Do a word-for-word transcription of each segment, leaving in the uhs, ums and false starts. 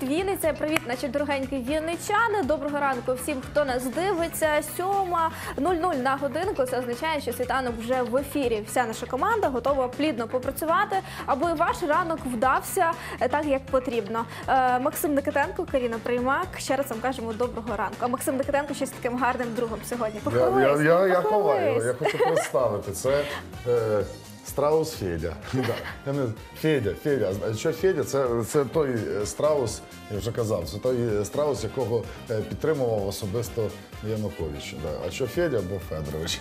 Вінниця, привіт, наші дорогенькі вінничани. Доброго ранку всім, хто нас дивиться. сьома нуль нуль на годинку. Це означає, що світанок вже в ефірі. Вся наша команда готова плідно попрацювати, аби ваш ранок вдався так, як потрібно. Максим Никитенко, Каріна Приймак. Ще раз вам кажемо доброго ранку. А Максим Никитенко ще з таким гарним другом сьогодні. Похвались, я, я, я ховаю, я хочу представити. Це е, страус Федя. Да. Федя, Федя. Що Федя? Це, це той страус, я вже казав, це той страус, якого підтримував особисто Янукович. Да. А що Федя, бо Федорович.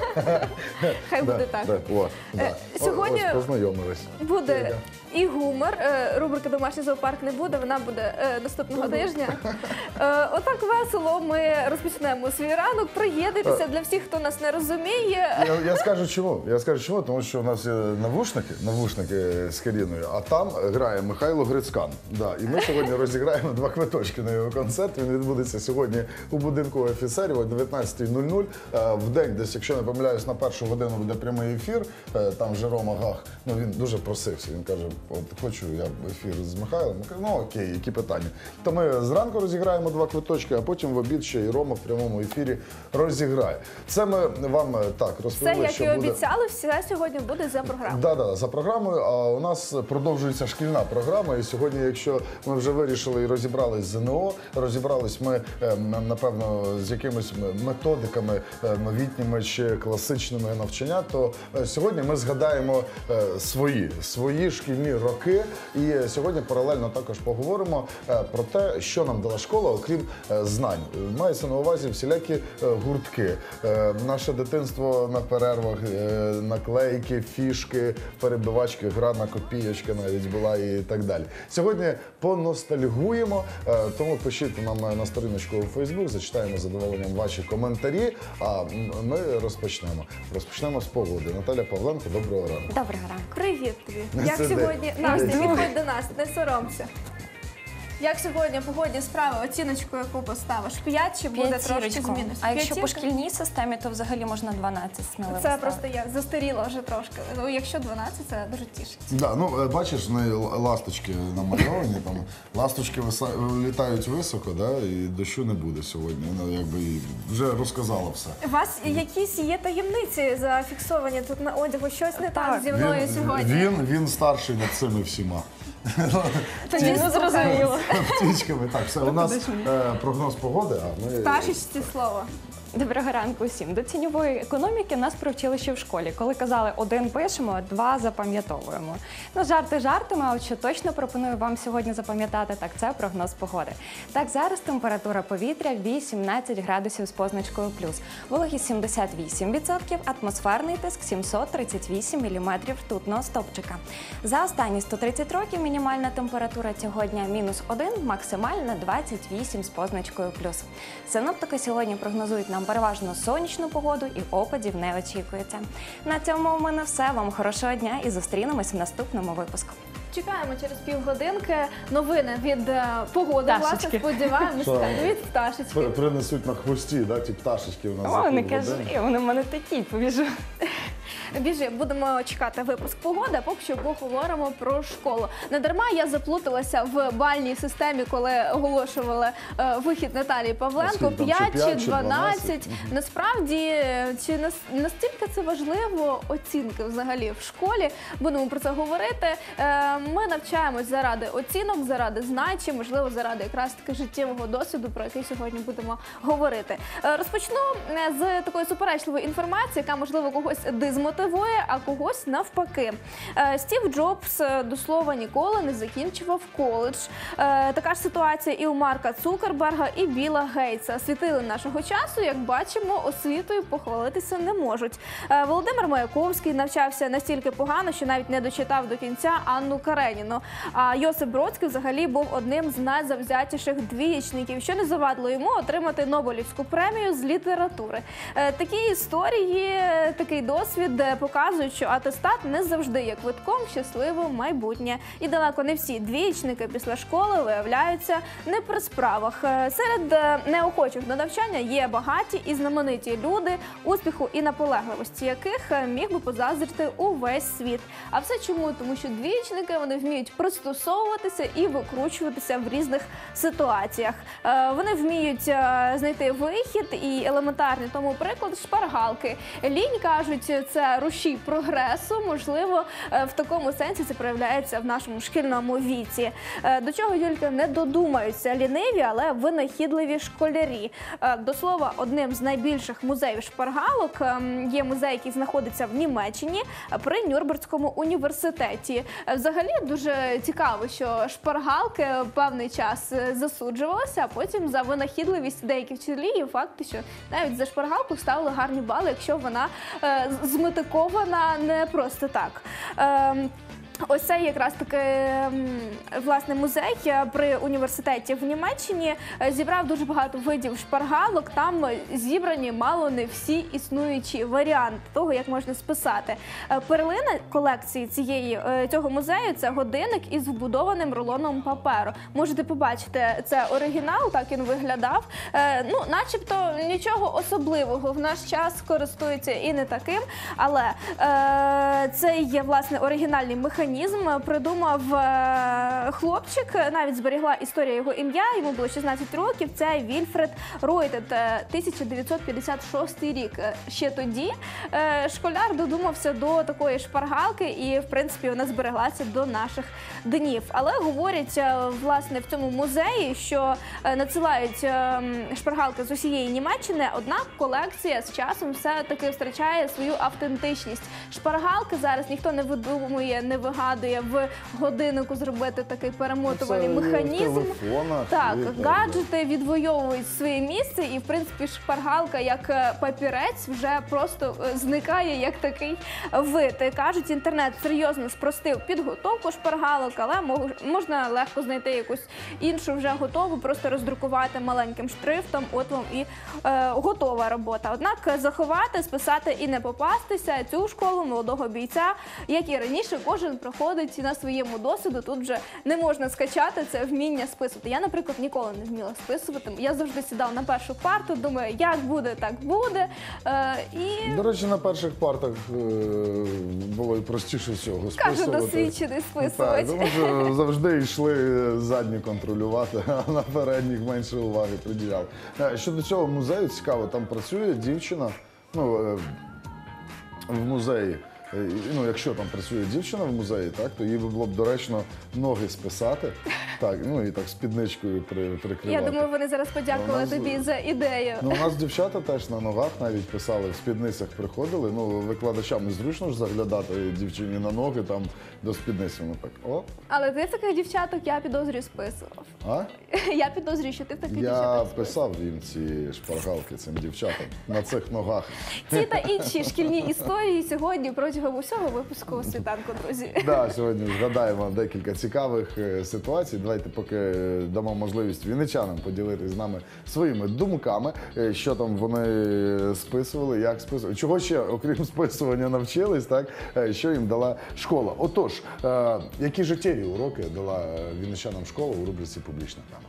Хай буде так. Да, о, да. Сьогодні Ось познайомились. Буде Федя. І гумор. Рубрика «Домашній зоопарк» не буде, вона буде наступного тижня. Отак весело ми розпочнемо свій ранок. Приєднуйтеся для всіх, хто нас не розуміє. Я, я скажу чому. Я скажу чому, тому що у нас є навушники, навушники з Каріною, а там грає Михайло Грицькан. Да, і ми сьогодні розіграємо два квиточки на його концерт. Він відбудеться сьогодні у будинку офіцерів о дев'ятнадцятій нуль нуль. В день, десь, якщо не помиляюсь, на першу годину буде прямий ефір. Там вже Рома Гах, ну він дуже просився. Він каже, от хочу я ефір з Михайлом. Ми кажемо, ну окей, які питання. То ми зранку розіграємо два квиточки, а потім в обід ще і Рома в прямому ефірі розіграє. Це ми вам так розповіли, Це, як що і буде... обіцяли, все сьогодні буде за програмою. Так, да, да, за програмою. А у нас продовжується шкільна програма. І сьогодні, якщо ми вже вирішили і розібрались з ЗНО, розібрались ми, напевно, з якимись методиками новітніми чи класичними навчання, то сьогодні ми згадаємо свої, свої шкільні роки. І сьогодні паралельно також поговоримо про те, що нам дала школа, окрім знань. Мається на увазі всілякі гуртки. Наше дитинство на перервах, наклейки, фішки, перебивачки, гра на копійочки навіть була і так далі. Сьогодні поностальгуємо, тому пишіть нам на сторіночку у Фейсбук, зачитаємо з задоволенням ваші коментарі, а ми розпочнемо. Розпочнемо з погоди. Наталя Павленко, доброго ранку. Доброго ранку. Привіт тобі. Не Як сиди. сьогодні? Настя, підходь до нас, не соромся. Як сьогодні погодні справи, оціночку яку поставиш? п'ять чи буде трошки змінитися? А якщо по шкільній системі, то взагалі можна дванадцять сміливо Це ставити. просто я застаріла вже трошки. Ну, якщо дванадцять, це дуже тішить. Да, ну, бачиш, в неї ласточки намальовані, там, ласточки виса- літають високо, да, і дощу не буде сьогодні. Ну, якби вже розказала все. У вас якісь є таємниці зафіксовані тут на одягу? Щось не так зі мною Він, сьогодні? він, він старший над цими всіма. Тоді не зрозуміло. Птічками. Так, все, у нас е, прогноз погоди, а ми... Пташечці слово. Доброго ранку усім. До тіньової економіки нас привчили ще в школі, коли казали один пишемо, два запам'ятовуємо. Ну, жарти жартами, а от що точно пропоную вам сьогодні запам'ятати, так це прогноз погоди. Так, зараз температура повітря вісімнадцять градусів з позначкою плюс, вологість сімдесят вісім відсотків, атмосферний тиск сімсот тридцять вісім міліметрів ртутного стовпчика. За останні сто тридцять років мінімальна температура цього дня мінус один, максимальна двадцять вісім з позначкою плюс. Синоптики сьогодні прогнозують нам переважно сонячну погоду і опадів не очікується. На цьому у мене все. Вам хорошого дня і зустрінемось в наступному випуску. Чекаємо через півгодинки новини від е, погоди, власне, Пташечки. сподіваємося, від пташечки. Принесуть на хвості, да, ті пташечки у нас. О, за не півгодини. кажи, вони в мене такі, побіжу. Біжи, будемо чекати випуск погоди, а поки що поговоримо про школу. Не дарма я заплуталася в бальній системі, коли оголошували е, вихід Наталії Павленко. п'ять чи дванадцять. Насправді, чи нас, настільки це важливо оцінки взагалі в школі? Будемо про це говорити. Е, ми навчаємось заради оцінок, заради знань, чи, можливо, заради якраз таки життєвого досвіду, про який сьогодні будемо говорити. Е, розпочну з такої суперечливої інформації, яка, можливо, когось дезмотивує, а когось навпаки. Стів Джобс, до слова, ніколи не закінчував коледж. Така ж ситуація і у Марка Цукерберга, і Білла Гейтса. Світили нашого часу, як бачимо, освітою похвалитися не можуть. Володимир Маяковський навчався настільки погано, що навіть не дочитав до кінця Анну Кареніну. А Йосип Бродський взагалі був одним з найзавзятіших двієчників, що не завадило йому отримати Нобелівську премію з літератури. Такі історії, такий досвід де показують, що атестат не завжди є квитком в щасливе майбутнє. І далеко не всі двієчники після школи виявляються не при справах. Е, Серед е, неохочих до навчання є багаті і знамениті люди, успіху і наполегливості яких е, міг би позаздрити увесь світ. А все чому? Тому що двієчники, вони вміють пристосовуватися і викручуватися в різних ситуаціях. Е, Вони вміють е, знайти вихід і елементарний тому приклад шпаргалки. Лінь, кажуть, це рушій прогресу. Можливо, е, в такому сенсі це проявляється в нашому шкільному віці. Е, До чого тільки не додумаються ліниві, але винахідливі школярі. Е, До слова, одним з найбільших музеїв шпаргалок е, є музей, який знаходиться в Німеччині е, при Нюрнберзькому університеті. Е, Взагалі дуже цікаво, що шпаргалки певний час е, засуджувалися, а потім за винахідливість деяких вчителів факт, що навіть за шпаргалку ставили гарні бали, якщо вона е, зметикована не просто так. Е, Ось це якраз таки м, власне музей при університеті в Німеччині е, зібрав дуже багато видів шпаргалок. Там зібрані мало не всі існуючі варіанти того, як можна списати. Е, Перлина колекції цієї е, цього музею це годинник із вбудованим рулоном паперу. Можете побачити, це оригінал, так він виглядав. Е, Ну, начебто нічого особливого в наш час користується і не таким, але е, це є власне оригінальний механізм. Придумав е, хлопчик, навіть зберігла історія його ім'я, йому було шістнадцять років, це Вільфред Ройтед, е, тисяча дев'ятсот п'ятдесят шостий рік. Ще тоді е, школяр додумався до такої шпаргалки і, в принципі, вона збереглася до наших днів. Але говорять, е, власне, в цьому музеї, що е, надсилають е, шпаргалки з усієї Німеччини, однак колекція з часом все-таки втрачає свою автентичність. Шпаргалки зараз ніхто не видумує, не вигадує в годиннику зробити такий перемотувальний Це є в механізм. телефонах, Так, є, так, гаджети відвоюють своє місце, і в принципі шпаргалка як е, папірець вже просто е, зникає як такий вид. Кажуть, інтернет серйозно спростив підготовку шпаргалок, але мож- можна легко знайти якусь іншу вже готову, просто роздрукувати маленьким шрифтом, от вам і е, готова робота. Однак заховати, списати і не попастися цю школу молодого бійця, як і раніше, кожен проходить на своєму досвіду. Тут вже не можна скачати це вміння списувати. Я, наприклад, ніколи не вміла списувати. Я завжди сідала на першу парту, думаю, як буде, так буде. Е, і До речі, на перших партах е, було і простіше всього кажу списувати. досвідчений Так, списувач. тому що завжди йшли задні контролювати, а на передніх менше уваги приділяли. Е, Щодо цього музею, цікаво, там працює дівчина, ну, е, в музеї. Е, Ну, якщо там працює дівчина в музеї, так, то їй би було б доречно ноги списати, так, ну і так спідничкою при, прикривати. Я думаю, вони зараз подякували У нас- тобі за ідею. Ну, у нас дівчата теж на ногах навіть писали, в спідницях приходили. Ну, викладачам незручно ж заглядати дівчині на ноги там до спідниці. Ну так, о, Але ти в таких дівчаток, я підозрюю, списував. а? Я підозрюю, що ти в таких Я дівчаток списував. писав їм ці шпаргалки цим дівчатам на цих ногах. Ці та інші шкільні історії сьогодні протягом усього випуску «Світанку», друзі. Да, сьогодні згадаємо декілька цікавих е, ситуацій. Давайте поки е, дамо можливість вінничанам поділитися з нами своїми думками, е, що там вони списували, як списували, чого ще, окрім списування, навчились, так, е, що їм дала школа. Отож, е, які життєві уроки дала е, вінничанам школа у рубриці «Публічна тема».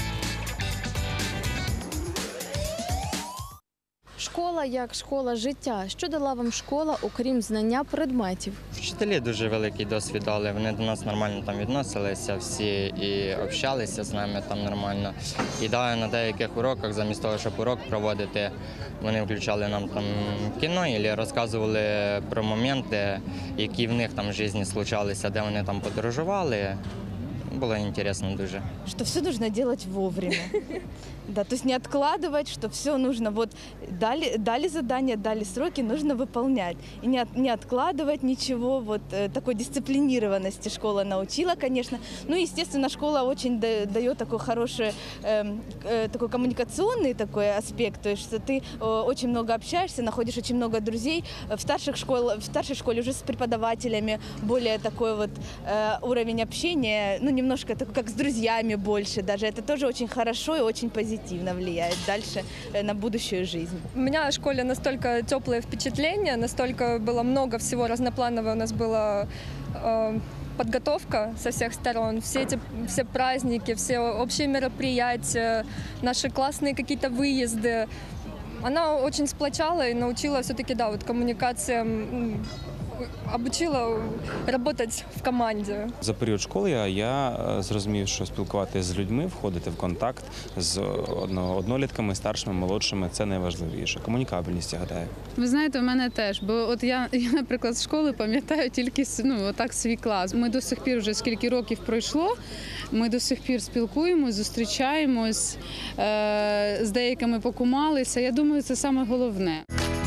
Школа як школа життя. Що дала вам школа, окрім знання предметів? Вчителі дуже великий досвід дали, вони до нас нормально там відносилися всі і общалися з нами там нормально. І да, на деяких уроках, замість того, щоб урок проводити, вони включали нам там кіно і розказували про моменти, які в них там в житті случалися, де вони там подорожували. Было интересно дуже. Что все нужно делать вовремя. Да, то есть не откладывать, что все нужно, вот дали, дали задание, дали сроки, нужно выполнять. И не, от, не откладывать ничего, вот э, такой дисциплинированности школа научила, конечно. Ну, естественно, школа очень да, дает такой хороший, э, э, такой коммуникационный такой аспект, то есть что ты э, очень много общаешься, находишь очень много друзей. В, старших школ, в старшей школе уже с преподавателями более такой вот э, уровень общения, ну, не немножко такой, как с друзьями больше даже. Это тоже очень хорошо и очень позитивно влияет дальше э, на будущую жизнь. У меня о школе настолько теплые впечатления, настолько было много всего разнопланового у нас было. Э, подготовка со всех сторон, все эти все праздники, все общие мероприятия, наши классные какие-то выезды. Она очень сплочала и научила все-таки, да, вот коммуникациям, м, обучила работать в команді. За період школи я, я е, зрозумів, що спілкуватися з людьми, входити в контакт з одно- однолітками, старшими, молодшими – це найважливіше. Комунікабельність, я гадаю. Ви знаєте, у мене теж, бо от я, я наприклад, з школи пам'ятаю тільки ну, отак свій клас. Ми до сих пір вже скільки років пройшло, ми до сих пір спілкуємось, зустрічаємось, е- з деякими покумалися. Я думаю, це саме головне.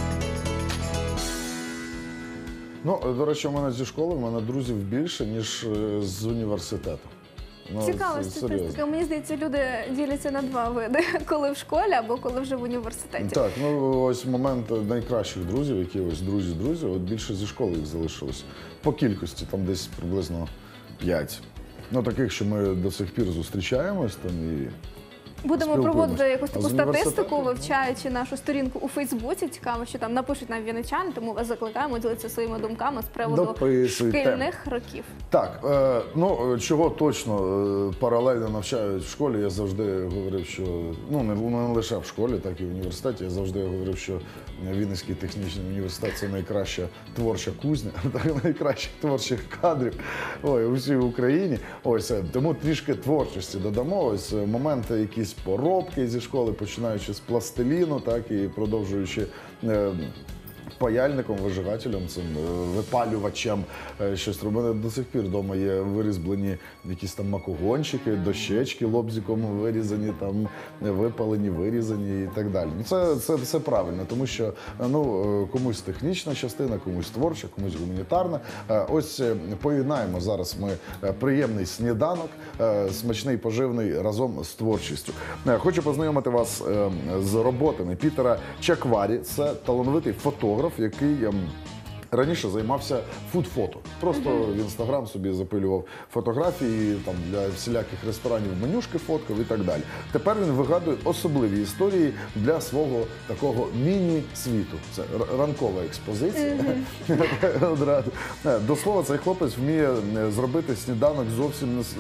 Ну, до речі, у мене зі школи, в мене друзів більше, ніж е, з університету. Ну, Цікава це серйозно. статистика. Мені здається, люди діляться на два види: коли в школі або коли вже в університеті. Так, ну ось момент найкращих друзів, які ось друзі-друзі, от більше зі школи їх залишилось. По кількості, там десь приблизно п'ять. Ну, таких, що ми до сих пір зустрічаємось там і Будемо спілкуємось. проводити якусь А таку з університету? статистику, вивчаючи нашу сторінку у Фейсбуці. Цікаво, що там напишуть нам вінничани, тому вас закликаємо ділитися своїми думками з приводу Дописуйте. шкільних років. Так, е, ну чого точно е, паралельно навчають в школі, я завжди говорив, що ну не, не лише в школі, так і в університеті. Я завжди говорив, що Вінницький технічний університет це найкраща творча кузня, так, найкращих творчих кадрів ой, у всій Україні. Ось е, тому трішки творчості додамо. Ось е, моменти якісь поробки зі школи, починаючи з пластиліну, так і продовжуючи. Е, паяльником, вижигателем, цим е, випалювачем е, щось робити. До сих пір вдома є вирізблені якісь там макогончики, дощечки лобзиком вирізані, там е, випалені, вирізані і так далі. Ну, Це, це все правильно, тому що е, ну, е, комусь технічна частина, комусь творча, комусь гуманітарна. Е, Ось е, поєднаємо зараз ми е, приємний сніданок, е, смачний, поживний разом з творчістю. Е, Хочу познайомити вас е, з роботами Пітера Чакварі. Це талановитий фотограф, який ем, раніше займався фуд-фото. Просто в інстаграм собі запилював фотографії там для всіляких ресторанів, менюшки фоткав і так далі. Тепер він вигадує особливі історії для свого такого міні-світу. Це р- ранкова експозиція. Одразу. Е, До слова, цей хлопець вміє е, зробити сніданок зовсім не, с-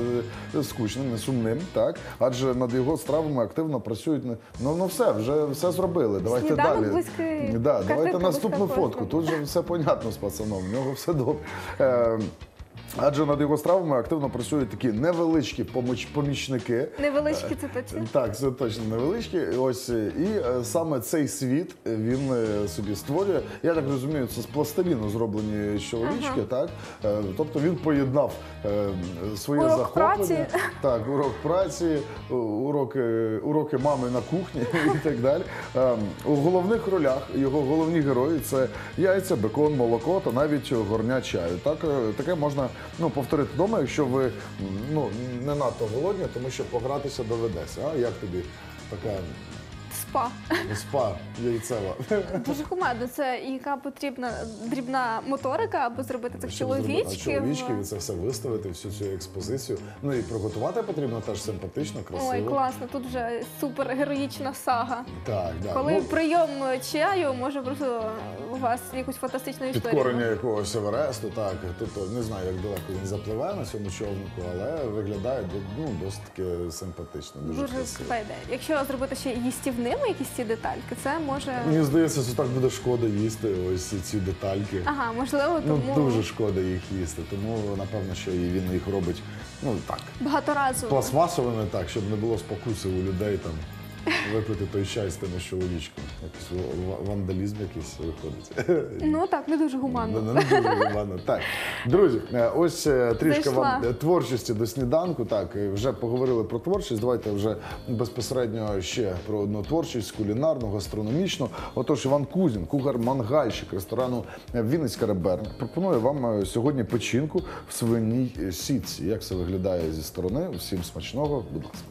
не скучним, не сумним, так? Адже над його стравами активно працюють. не- Ну, ну все, вже все зробили. Давайте Сніданок далі. близький, Да, давайте картинка наступну близька фотку. кожному. Тут же все понятно з пацаном, в нього все добре. Е, Адже над його стравами активно працюють такі невеличкі поміч- помічники. Невеличкі це точно. Так, це точно невеличкі. Ось е, і е, саме цей світ е, він е, собі створює. Я так розумію, це з пластиліну зроблені чоловічки, так? Е, Тобто він поєднав е, своє Урок захоплення. праці. Так, урок праці, у- уроки, уроки мами на кухні і так далі. Е, У головних ролях його головні герої це яйця, бекон, молоко та навіть горня чаю. Так, е, таке можна ну, повторити вдома, якщо ви ну, не надто голодні, тому що погратися доведеться. А як тобі така Спа. спа яйцева? Дуже кумедно. Це яка потрібна дрібна моторика, аби зробити цих Щоб зробити- а чоловічків. чоловічків і це все виставити, всю цю експозицію. Ну і приготувати потрібно теж симпатично, красиво. Ой, класно, тут вже супер героїчна сага. Так, так. Коли Ну, прийом чаю може просто у вас якусь фантастичну історію. підкорення якогось Евересту, так. Тобто не знаю, як далеко він запливе на цьому човнику, але виглядає ну, досить таки симпатично, дуже, Дуже красиво. крута ідея. Якщо зробити ще їстівними якісь ці детальки, це може. Мені здається, що так буде шкода їсти ось ці детальки. Ага, можливо, Ну, тому дуже шкода їх їсти, тому напевно, що і він їх робить ну так багаторазово. пластмасовими, так, щоб не було спокуси у людей там випити той чай з тими чоловічками. Якийсь ва- вандалізм якийсь виходить. Ну так, не дуже гуманно. Не, не дуже гуманно. Так, друзі, е, ось е, трішки Зайшла. вам е, творчості до сніданку. Так, е, вже поговорили про творчість. Давайте вже безпосередньо ще про одну творчість кулінарну, гастрономічну. Отож, Іван Кузін, кухар-мангальщик ресторану Вінницька Реберня, пропонує вам е, сьогодні печінку в свиній е, сітці. Як це виглядає зі сторони? Всім смачного, будь ласка.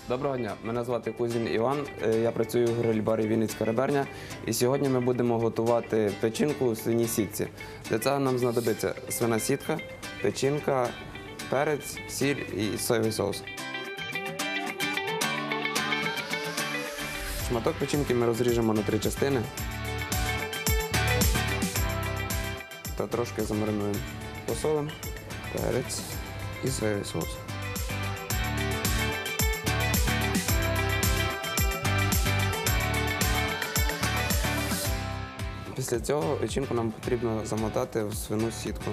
Доброго дня, мене звати Кузін Іван, е, я працюю в гриль-барі Вінницька реберня. І сьогодні ми будемо готувати печінку у свиній сітці. Для цього нам знадобиться свина сітка, печінка, перець, сіль і соєвий соус. Шматок печінки ми розріжемо на три частини та трошки замаринуємо. Посолимо, перець і соєвий соус. Після цього печінку нам потрібно замотати в свину сітку.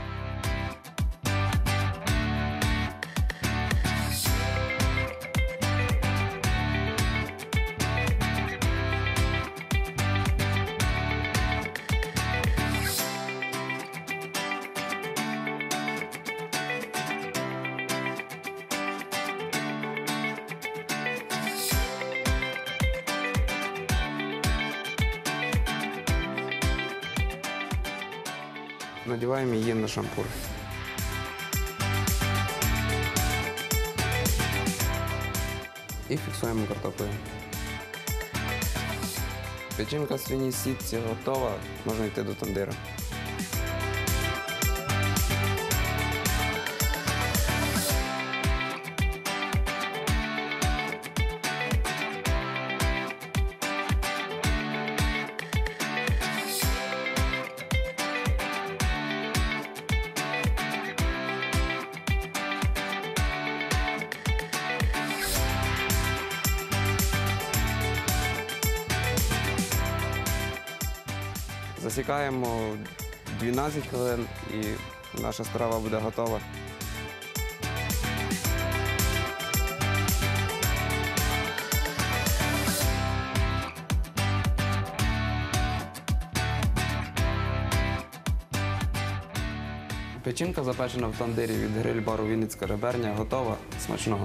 Надіваємо її на шампур. І фіксуємо картоплею. Печінка в свиній сітці готова, можна йти до тандира. Засікаємо дванадцять хвилин і наша страва буде готова. Печінка, запечена в тандирі від гриль-бару Вінницька реберня, готова. Смачного!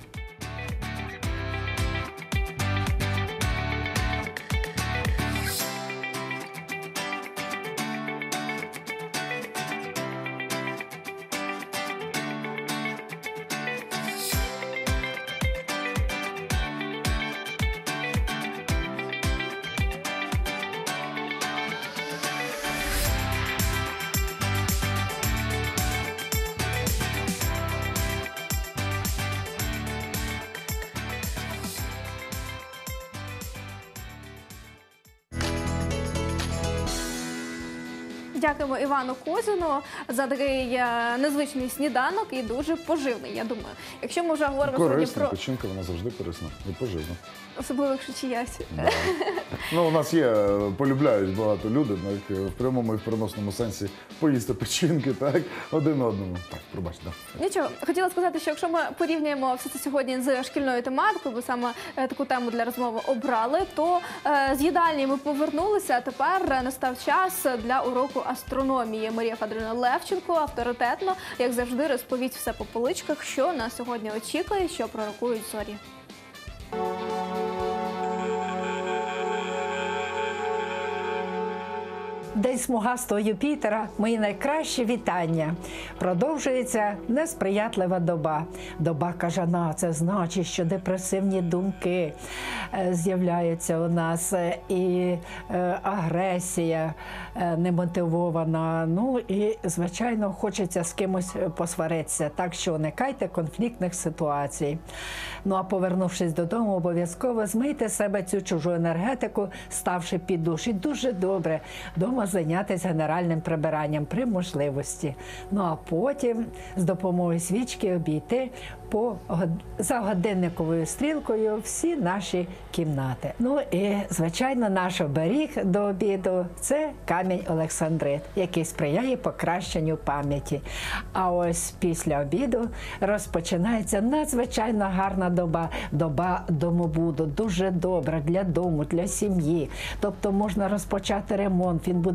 Дякуємо Івану Козіну за такий е, незвичний сніданок і дуже поживний, я думаю. Якщо ми вже говоримо сьогодні Корисна про... печінка, вона завжди корисна і поживна. Особливо, якщо чиясь. Да. Ну, у нас є, полюбляють багато людей, так, в прямому і в переносному сенсі поїсти печінки, так, один одному. Так, пробач, да. Нічого, хотіла сказати, що якщо ми порівнюємо все це сьогодні з шкільною тематикою, бо саме е, таку тему для розмови обрали, то е, з їдальні ми повернулися, а тепер настав час для уроку астрономії. Марія Федорівна Левченко авторитетно, як завжди, розповість все по поличках, що нас сьогодні очікує, що пророкують зорі. День смугастого Юпітера – мої найкращі вітання. Продовжується несприятлива доба. Доба кажана – це значить, що депресивні думки з'являються у нас, і агресія немотивована. Ну і, звичайно, хочеться з кимось посваритися, так що уникайте конфліктних ситуацій. Ну а повернувшись додому, обов'язково змийте з себе цю чужу енергетику, ставши під душ. І дуже добре дома зайнятися генеральним прибиранням при можливості. Ну а потім з допомогою свічки обійти по, за годинниковою стрілкою всі наші кімнати. Ну і, звичайно, наш оберіг до обіду – це камінь Олександрит, який сприяє покращенню пам'яті. А ось після обіду розпочинається надзвичайно гарна доба, доба домобуду, дуже добра для дому, для сім'ї. Тобто можна розпочати ремонт, він буде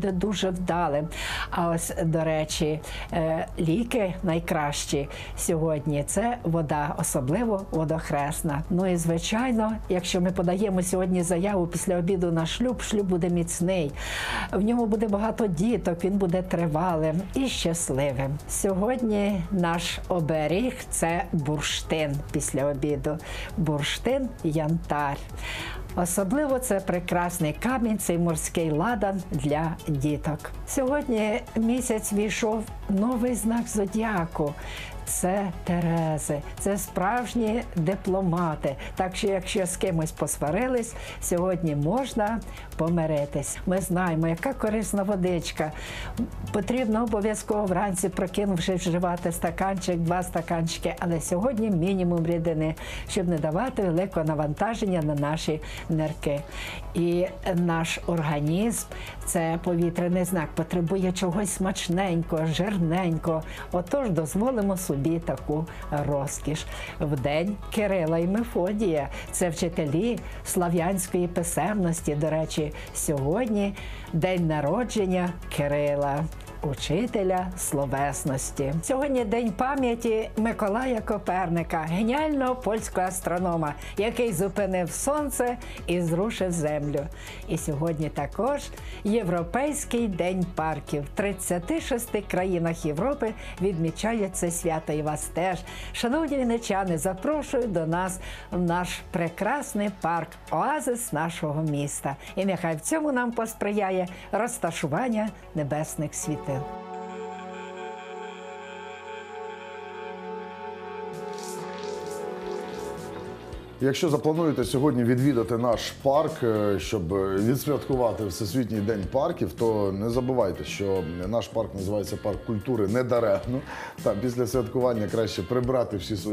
дуже вдалим. А ось, до речі, е, ліки найкращі сьогодні – це вода, особливо водохресна. Ну і, звичайно, якщо ми подаємо сьогодні заяву після обіду на шлюб, шлюб буде міцний, в ньому буде багато діток, він буде тривалим і щасливим. Сьогодні наш оберіг – це бурштин після обіду. Бурштин – янтар. Особливо це прекрасний камінь, цей морський ладан для діток. Сьогодні місяць війшов новий знак зодіаку. Це Терези, це справжні дипломати. Так що, якщо з кимось посварились, сьогодні можна помиритись. Ми знаємо, яка корисна водичка. Потрібно обов'язково вранці, прокинувшись, вживати стаканчик, два стаканчики, але сьогодні мінімум рідини, щоб не давати великого навантаження на наші нирки. І наш організм, це повітряний знак, потребує чогось смачненького, жирненького. Отож, дозволимо собі таку розкіш. В день Кирила і Мефодія, це вчителі слав'янської писемності. До речі, сьогодні день народження Кирила, учителя словесності. Сьогодні день пам'яті Миколая Коперника, геніального польського астронома, який зупинив сонце і зрушив землю. І сьогодні також Європейський день парків. В тридцяти шести країнах Європи відмічають це свято. І вас теж, шановні вінничани, запрошую до нас в наш прекрасний парк, оазис нашого міста. І нехай в цьому нам посприяє розташування небесних світил. Якщо заплануєте сьогодні відвідати наш парк, е, щоб відсвяткувати Всесвітній день парків, то не забувайте, що наш парк називається Парк культури недаремно. Там після святкування краще прибрати всі свої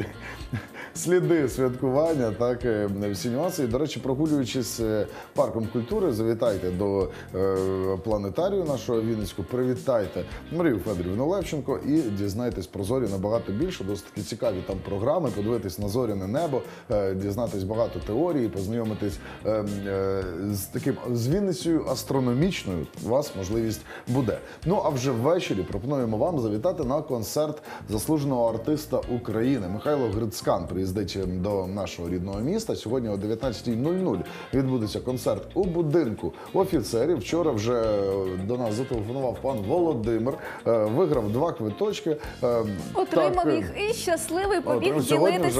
сліди святкування, так, е, всі нюанси. І, до речі, прогулюючись е, парком культури, завітайте до е, планетарію нашого Вінницького, привітайте Марію Федорівну Левченко і дізнайтесь про зорі набагато більше. Досить такі цікаві там програми, подивитись на зоряне небо, е, дізнатись багато теорій, познайомитись е, е, з таким з Вінницею астрономічною. У вас можливість буде. Ну а вже ввечері пропонуємо вам завітати на концерт заслуженого артиста України. Михайло Грицькан приїздить до нашого рідного міста. Сьогодні о дев'ятнадцятій нуль нуль відбудеться концерт у будинку офіцерів. Вчора вже до нас зателефонував пан Володимир, е, виграв два квиточки. Е, Отримав так, їх і щасливий побіг от, сьогодні ділитися.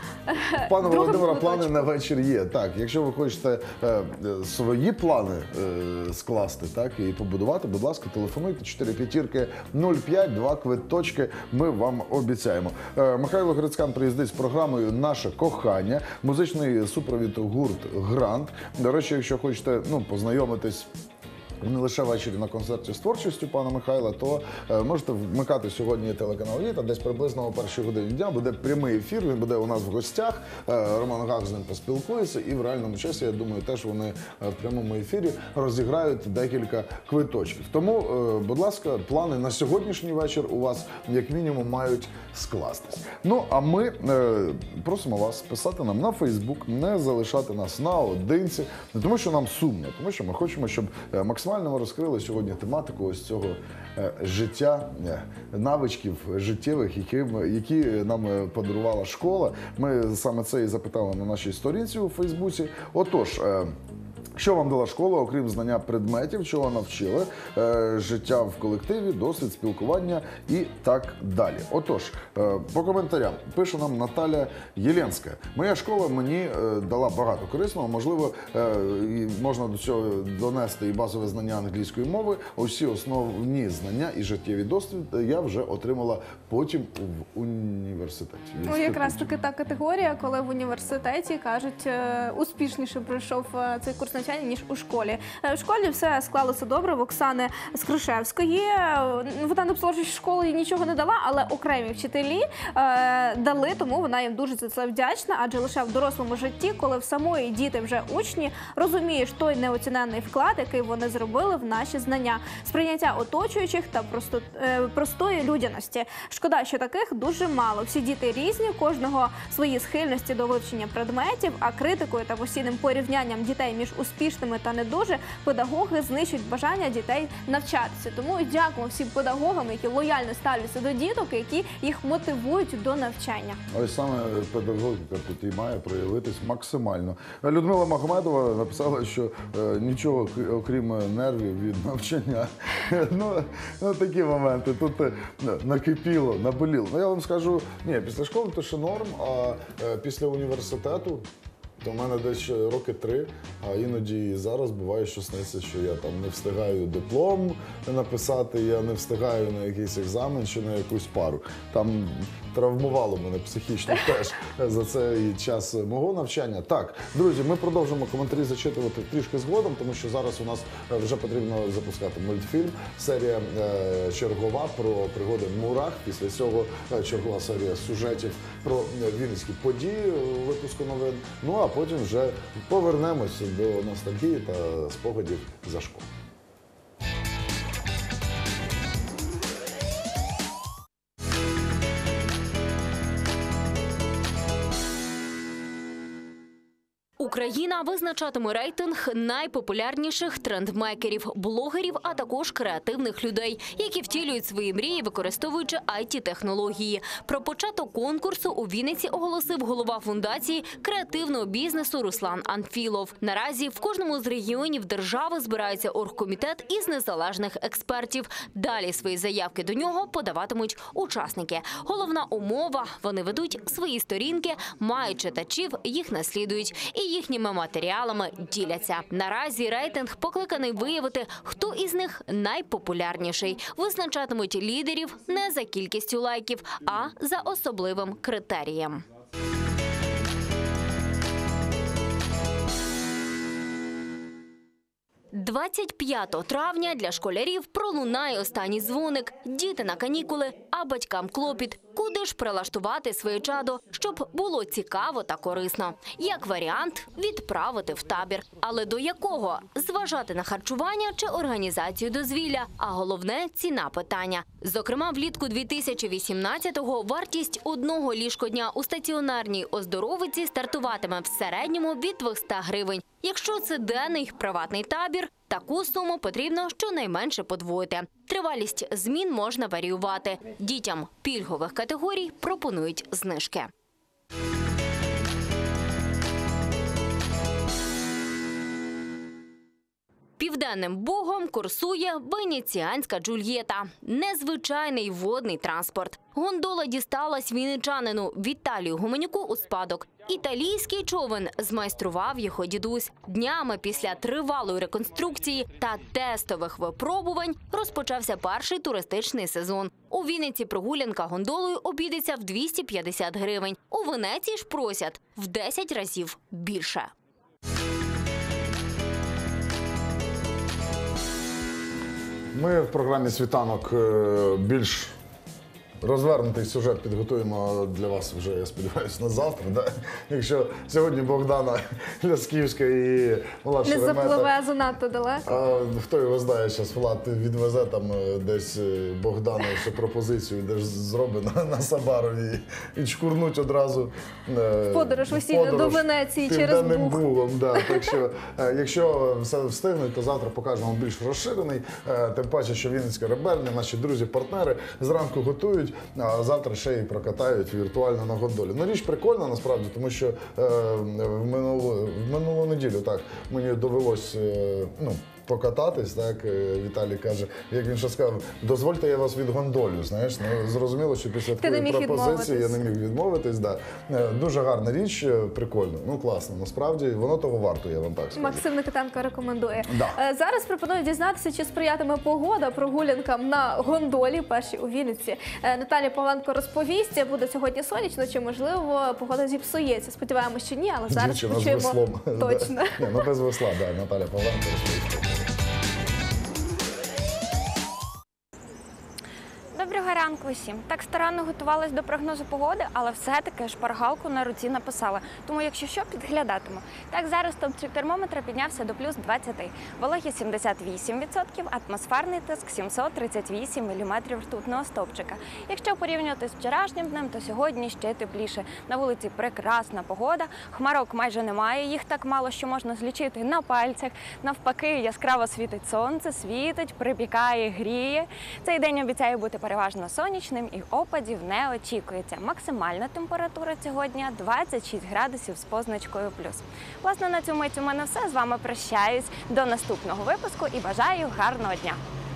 вже Пане другим Володимира, плани квиточком. на вечір є. Так, якщо ви хочете е, свої плани е, скласти, так, і побудувати, будь ласка, телефонуйте чотири п'ятірки нуль п'ять, два квиточки, ми вам обіцяємо. Е, Михайло Грицькан приїздить з програмою «Наше кохання», музичний супровід гурт «Грант». До речі, якщо хочете, ну, познайомитись не лише ввечері на концерті з творчістю пана Михайла, то е, можете вмикати сьогодні телеканал «Літа», десь приблизно о першій годині дня буде прямий ефір, він буде у нас в гостях, е, Роман Гак з ним поспілкується, і в реальному часі, я думаю, теж вони е, в прямому ефірі розіграють декілька квиточків. Тому, е, будь ласка, плани на сьогоднішній вечір у вас, як мінімум, мають скластись. Ну, а ми е, просимо вас писати нам на Фейсбук, не залишати нас наодинці, не тому що нам сумно, тому що ми хочемо, щоб е, максимально Максимально ми розкрили сьогодні тематику ось цього е, життя, е, навичків життєвих, які, які нам е, подарувала школа. Ми саме це і запитали на нашій сторінці у Фейсбуці. Отож, е, що вам дала школа, окрім знання предметів, чого навчили, е, життя в колективі, досвід, спілкування і так далі. Отож, е, по коментарям пише нам Наталя Єленська. Моя школа мені е, дала багато корисного, можливо, е, і можна до цього донести і базове знання англійської мови, усі основні знання і життєвий досвід я вже отримала потім в університеті. Ну, якраз таки та категорія, коли в університеті, кажуть, е, успішніше пройшов е, цей курс навчання, ніж у школі. В школі все склалося добре. В Оксани Скрушевської. Вона написала, що школа їй нічого не дала, але окремі вчителі е, дали, тому вона їм дуже за це вдячна, адже лише в дорослому житті, коли в самої діти вже учні, розумієш той неоціненний вклад, який вони зробили в наші знання, сприйняття оточуючих та просто, е, простої людяності. Шкода, що таких дуже мало. Всі діти різні, кожного свої схильності до вивчення предметів, а критикою та постійним порівнянням дітей між успішними успішними та не дуже, педагоги знищують бажання дітей навчатися. Тому дякуємо всім педагогам, які лояльно ставляться до діток, які їх мотивують до навчання. Ось саме педагогіка тут і має проявитись максимально. Людмила Магомедова написала, що е, нічого окрім нервів від навчання. ну, ну такі моменти. Тут е, накипіло, наболіло. Ну я вам скажу, ні, після школи то ще норм, а е, після університету то в мене десь роки три, а іноді і зараз буває, що сниться, що я там не встигаю диплом написати, я не встигаю на якийсь екзамен чи на якусь пару. Там травмувало мене психічно теж за цей час мого навчання. Так, друзі, ми продовжимо коментарі зачитувати трішки згодом, тому що зараз у нас вже потрібно запускати мультфільм, серія е, чергова про пригоди Мурах, після цього е, чергова серія сюжетів про вінницькі події у випуску новин. Ну а потім вже повернемось до ностальгії та спогадів за школу. Україна визначатиме рейтинг найпопулярніших трендмейкерів, блогерів, а також креативних людей, які втілюють свої мрії, використовуючи ай ті-технології. Про початок конкурсу у Вінниці оголосив голова фундації креативного бізнесу Руслан Анфілов. Наразі в кожному з регіонів держави збирається оргкомітет із незалежних експертів. Далі свої заявки до нього подаватимуть учасники. Головна умова – вони ведуть свої сторінки, мають читачів, їх наслідують і їхніми матеріалами діляться. Наразі рейтинг покликаний виявити, хто із них найпопулярніший. Визначатимуть лідерів не за кількістю лайків, а за особливим критерієм. двадцять п'ятого травня для школярів пролунає останній дзвоник. Діти на канікули, а батькам клопіт. Куди ж прилаштувати своє чадо, щоб було цікаво та корисно? Як варіант – відправити в табір. Але до якого? Зважати на харчування чи організацію дозвілля? А головне – ціна питання. Зокрема, влітку дві тисячі вісімнадцятого вартість одного ліжкодня у стаціонарній оздоровиці стартуватиме в середньому від двохсот гривень. Якщо це денний приватний табір, таку суму потрібно щонайменше подвоїти. Тривалість змін можна варіювати. Дітям пільгових категорій пропонують знижки. Південним Бугом курсує венеціанська Джульєта – незвичайний водний транспорт. Гондола дісталась вінничанину Віталію Гуменюку у спадок. Італійський човен змайстрував його дідусь. Днями після тривалої реконструкції та тестових випробувань розпочався перший туристичний сезон. У Вінниці прогулянка гондолою обійдеться в двісті п'ятдесят гривень. У Венеції ж просять в десять разів більше. Ми в програмі «Світанок» більш розвернутий сюжет підготуємо для вас вже, я сподіваюся, на завтра. Да? Якщо сьогодні Богдана Лясківська і Влад Не Шеремета... запливе занадто далеко. А, хто його знає, зараз Влад відвезе там десь Богдану ще пропозицію, де ж зробить на, на Сабарові і чкурнуть одразу в подорож весільну до Венеції через Буг. Бугом. Да. Так що, якщо все встигнуть, то завтра покажемо більш розширений. Тим паче, що Вінницька ребельня, наші друзі-партнери зранку готують, а завтра ще й прокатають віртуально на гондолі. Ну, річ прикольна, насправді, тому що е, в, минулу, в минулу неділю так мені довелось е, ну, покататись, так, Віталій каже, як він ще сказав, дозвольте, я вас відгондолю, знаєш, ну, зрозуміло, що після такої пропозиції я не міг відмовитись, да. Дуже гарна річ, прикольно, ну, класно, насправді, воно того варто, я вам так скажу. Максим Никитенко рекомендує. Да. Зараз пропоную дізнатися, чи сприятиме погода прогулянкам на гондолі, першій у Вінниці. Наталія Павленко розповість, буде сьогодні сонячно, чи, можливо, погода зіпсується. Сподіваємося, що ні, але зараз Дівчина почуємо з веслом. точно. Ні, ну без весла, да, Наталія Павленко розповість. Доброго Увага, ранку усім! Так старанно готувалась до прогнозу погоди, але все-таки шпаргалку на руці написала. Тому, якщо що, підглядатиму. Так, зараз стовпчик термометра піднявся до плюс двадцять. Вологість сімдесят вісім відсотків, атмосферний тиск сімсот тридцять вісім міліметрів ртутного стовпчика. Якщо порівнювати з вчорашнім днем, то сьогодні ще тепліше. На вулиці прекрасна погода, хмарок майже немає, їх так мало, що можна злічити на пальцях. Навпаки, яскраво світить сонце, світить, припікає, гріє. Цей день обіцяє бути переважно сонячним і опадів не очікується. Максимальна температура сьогодні двадцять шість градусів з позначкою плюс. Власне, на цю мить у мене все. З вами прощаюсь до наступного випуску і бажаю гарного дня.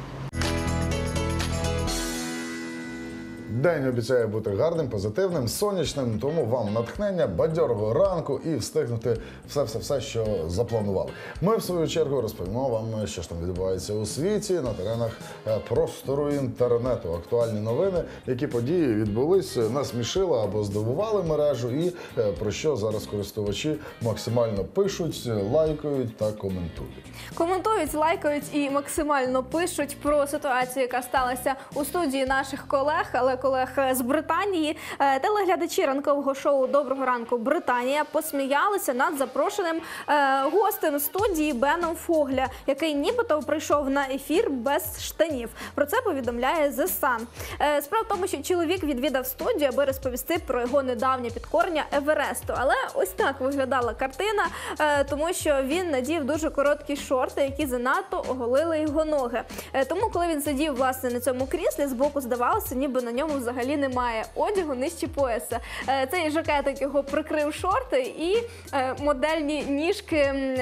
День обіцяє бути гарним, позитивним, сонячним, тому вам натхнення, бадьорого ранку і встигнути все-все-все, що запланували. Ми, в свою чергу, розповімо вам, що ж там відбувається у світі, на теренах простору інтернету. Актуальні новини, які події відбулись, насмішили або здивували мережу і про що зараз користувачі максимально пишуть, лайкають та коментують. Коментують, лайкають і максимально пишуть про ситуацію, яка сталася у студії наших колег, але колег з Британії. Телеглядачі ранкового шоу «Доброго ранку, Британія» посміялися над запрошеним гостем студії Беном Фогля, який нібито прийшов на ефір без штанів. Про це повідомляє The Sun. Справа в тому, що чоловік відвідав студію, аби розповісти про його недавнє підкорення Евересту. Але ось так виглядала картина, тому що він надів дуже короткі шорти, які занадто оголили його ноги. Тому, коли він сидів, власне, на цьому кріслі, збоку здавалося, ніби на ньому взагалі немає одягу нижче пояса. Цей жакетик його прикрив шорти і модельні ніжки,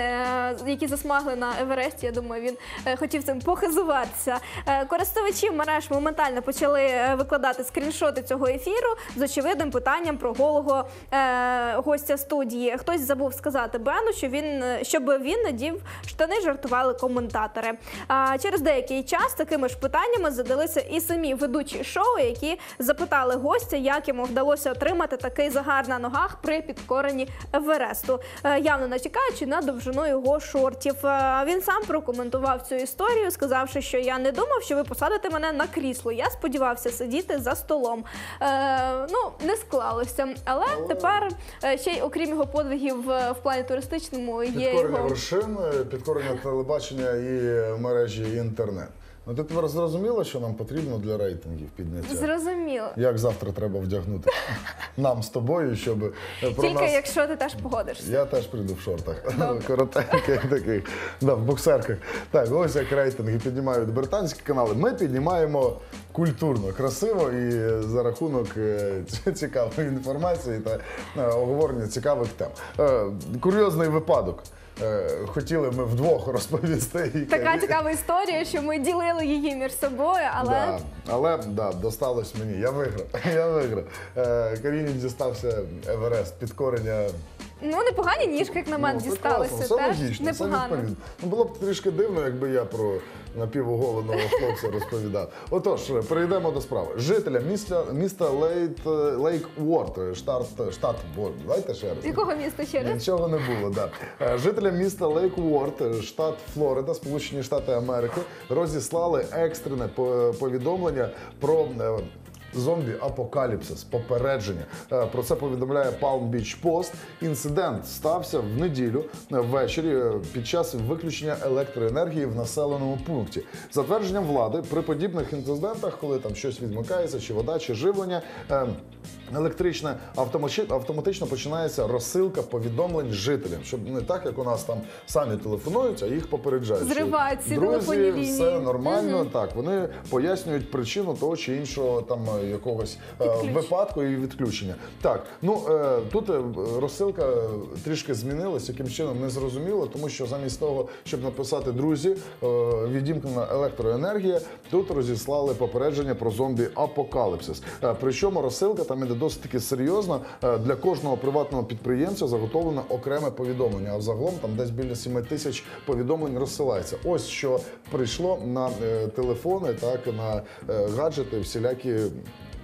які засмагли на Евересті. Я думаю, він хотів цим похизуватися. Користувачі мереж моментально почали викладати скріншоти цього ефіру з очевидним питанням про голого гостя студії. Хтось забув сказати Бену, що він, щоб він надів штани, жартували коментатори. Через деякий час такими ж питаннями задалися і самі ведучі шоу, які запитали гостя, як йому вдалося отримати такий загар на ногах при підкоренні Евересту, явно натякаючи на довжину його шортів. Він сам прокоментував цю історію, сказавши, що я не думав, що ви посадите мене на крісло. Я сподівався сидіти за столом. Е, ну, не склалося. Але, Але тепер ще й окрім його подвигів в плані туристичному є підкорення його... вершин, підкорення телебачення і мережі інтернет. Ну, ти тепер зрозуміла, що нам потрібно для рейтингів підняття? Зрозуміло. Як завтра треба вдягнути нам з тобою, щоб про Тільки нас... якщо ти теж погодишся. Я теж прийду в шортах, коротеньких таких, да, в боксерках. Так, ось як рейтинги піднімають британські канали. Ми піднімаємо культурно, красиво і за рахунок цікавої інформації та оговорення цікавих тем. Курйозний випадок. Хотіли ми вдвох розповісти. Така цікава історія, що ми ділили її між собою, але... Да, але, да, досталось мені. Я виграв. Я виграв. Каріні дістався Еверест, підкорення... Ну, непогані ніжки, як на мене, ну, дісталися. Все теж логічно, все непогано. відповідно. Ну, було б трішки дивно, якби я про напівоголеного хлопця розповідав. Отож, перейдемо до справи. Жителя міста, міста Лейт, Лейк Уорд, штат, штат, давайте ще раз. З якого міста ще раз? Нічого не було, так. Да. Жителя міста Лейк Уорд, штат Флорида, Сполучені Штати Америки, розіслали екстрене повідомлення про зомбі-апокаліпсис, попередження. Про це повідомляє Palm Beach Post. Інцидент стався в неділю ввечері під час виключення електроенергії в населеному пункті. За твердженням влади, при подібних інцидентах, коли там щось відмикається, чи вода, чи живлення, електричне, автоматично починається розсилка повідомлень жителям, щоб не так, як у нас там самі телефонують, а їх попереджають. Зривають ці телефонні лінії. Друзі, все нормально, угу. Так, вони пояснюють причину того чи іншого там якогось Відключ. випадку і відключення. Так, ну тут розсилка трішки змінилась, яким чином не зрозуміло, тому що замість того, щоб написати «друзі, відімкнена електроенергія», тут розіслали попередження про зомбі-апокаліпсис. Причому розсилка там іде досить таки серйозно. Для кожного приватного підприємця заготовлено окреме повідомлення, а взагалом там десь біля сім тисяч повідомлень розсилається. Ось що прийшло на телефони, так, на гаджети, всілякі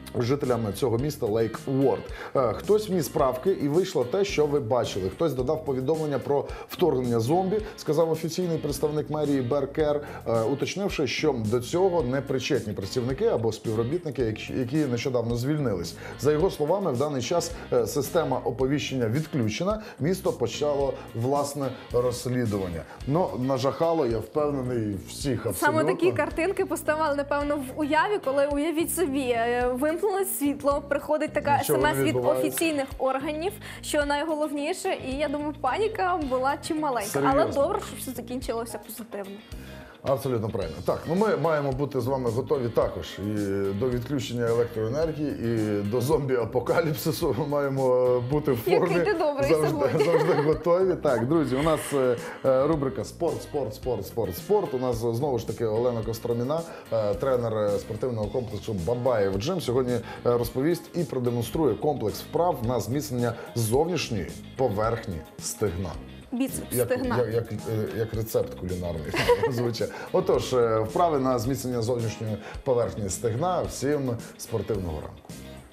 жителям цього міста Лейк Уорд. Хтось вніс правки і вийшло те, що ви бачили. Хтось додав повідомлення про вторгнення зомбі, сказав офіційний представник мерії Бер Кер, уточнивши, що до цього не причетні працівники або співробітники, які нещодавно звільнились. За його словами, в даний час система оповіщення відключена, місто почало власне розслідування. Ну, нажахало, я впевнений, всіх абсолютно. Саме такі картинки поставали, напевно, в уяві, коли, уявіть собі, вимкнули світло, приходить така смс від офіційних органів, що найголовніше, і я думаю, паніка була чималенька. Серйозно. Але добре, що все закінчилося позитивно. Абсолютно правильно. Так, ну ми маємо бути з вами готові також і до відключення електроенергії, і до зомбі-апокаліпсису маємо бути в формі. Який ти добрий завжди, сьогодні. завжди готові. Так, друзі, у нас е, рубрика «Спорт, спорт, спорт, спорт, спорт». У нас знову ж таки Олена Костроміна, е, тренер спортивного комплексу «Бабаєв Джим», сьогодні е, розповість і продемонструє комплекс вправ на зміцнення зовнішньої поверхні стегна. Біцепс Як, стегна. як, як, як рецепт кулінарний звучить. Отож, вправи на зміцнення зовнішньої поверхні стегна. Всім спортивного ранку.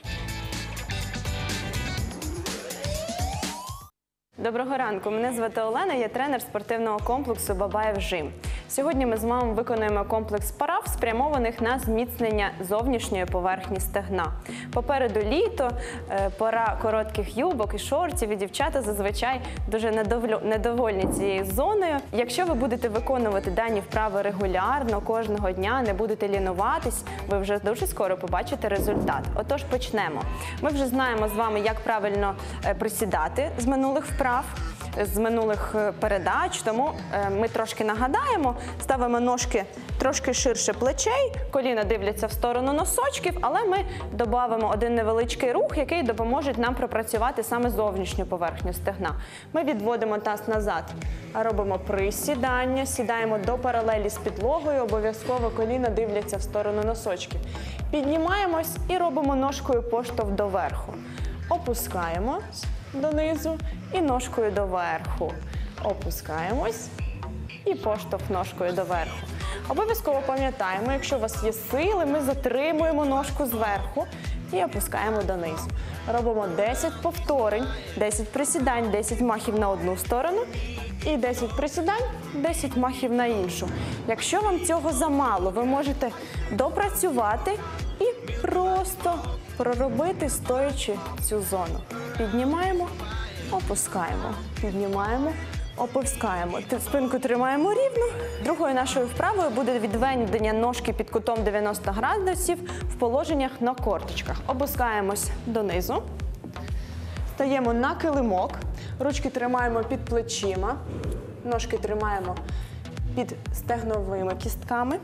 Доброго ранку, мене звати Олена, я тренер спортивного комплексу «Бабаєв Жим». Сьогодні ми з вами виконуємо комплекс вправ, спрямованих на зміцнення зовнішньої поверхні стегна. Попереду літо, пора коротких юбок і шортів, і дівчата зазвичай дуже недовольні цією зоною. Якщо ви будете виконувати дані вправи регулярно, кожного дня, не будете лінуватись, ви вже дуже скоро побачите результат. Отож, почнемо. Ми вже знаємо з вами, як правильно присідати з минулих вправ, з минулих передач, тому ми трошки нагадаємо, ставимо ножки трошки ширше плечей, коліна дивляться в сторону носочків, але ми додамо один невеличкий рух, який допоможе нам пропрацювати саме зовнішню поверхню стегна. Ми відводимо таз назад, робимо присідання, сідаємо до паралелі з підлогою, обов'язково коліна дивляться в сторону носочків. Піднімаємось і робимо ножкою поштовх доверху. Опускаємось донизу і ножкою доверху. Опускаємось і поштовх ножкою доверху. Обов'язково пам'ятаємо, якщо у вас є сили, ми затримуємо ножку зверху і опускаємо донизу. Робимо десять повторень, десять присідань, десять махів на одну сторону і десять присідань, десять махів на іншу. Якщо вам цього замало, ви можете допрацювати і просто проробити стоячи цю зону. Піднімаємо, опускаємо, піднімаємо, опускаємо. Спинку тримаємо рівно. Другою нашою вправою буде відведення ножки під кутом дев'яносто градусів в положеннях на корточках. Опускаємось донизу, стаємо на килимок, ручки тримаємо під плечима, ножки тримаємо під стегновими кістками.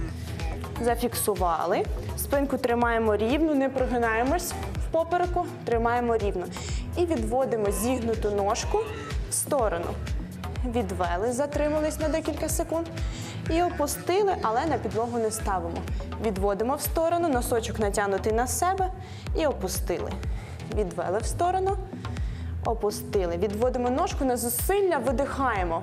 Зафіксували. Спинку тримаємо рівно, не прогинаємось в попереку, тримаємо рівно. І відводимо зігнуту ножку в сторону. Відвели, затримались на декілька секунд. І опустили, але на підлогу не ставимо. Відводимо в сторону, носочок натягнутий на себе і опустили. Відвели в сторону, опустили. Відводимо ножку на зусилля, видихаємо.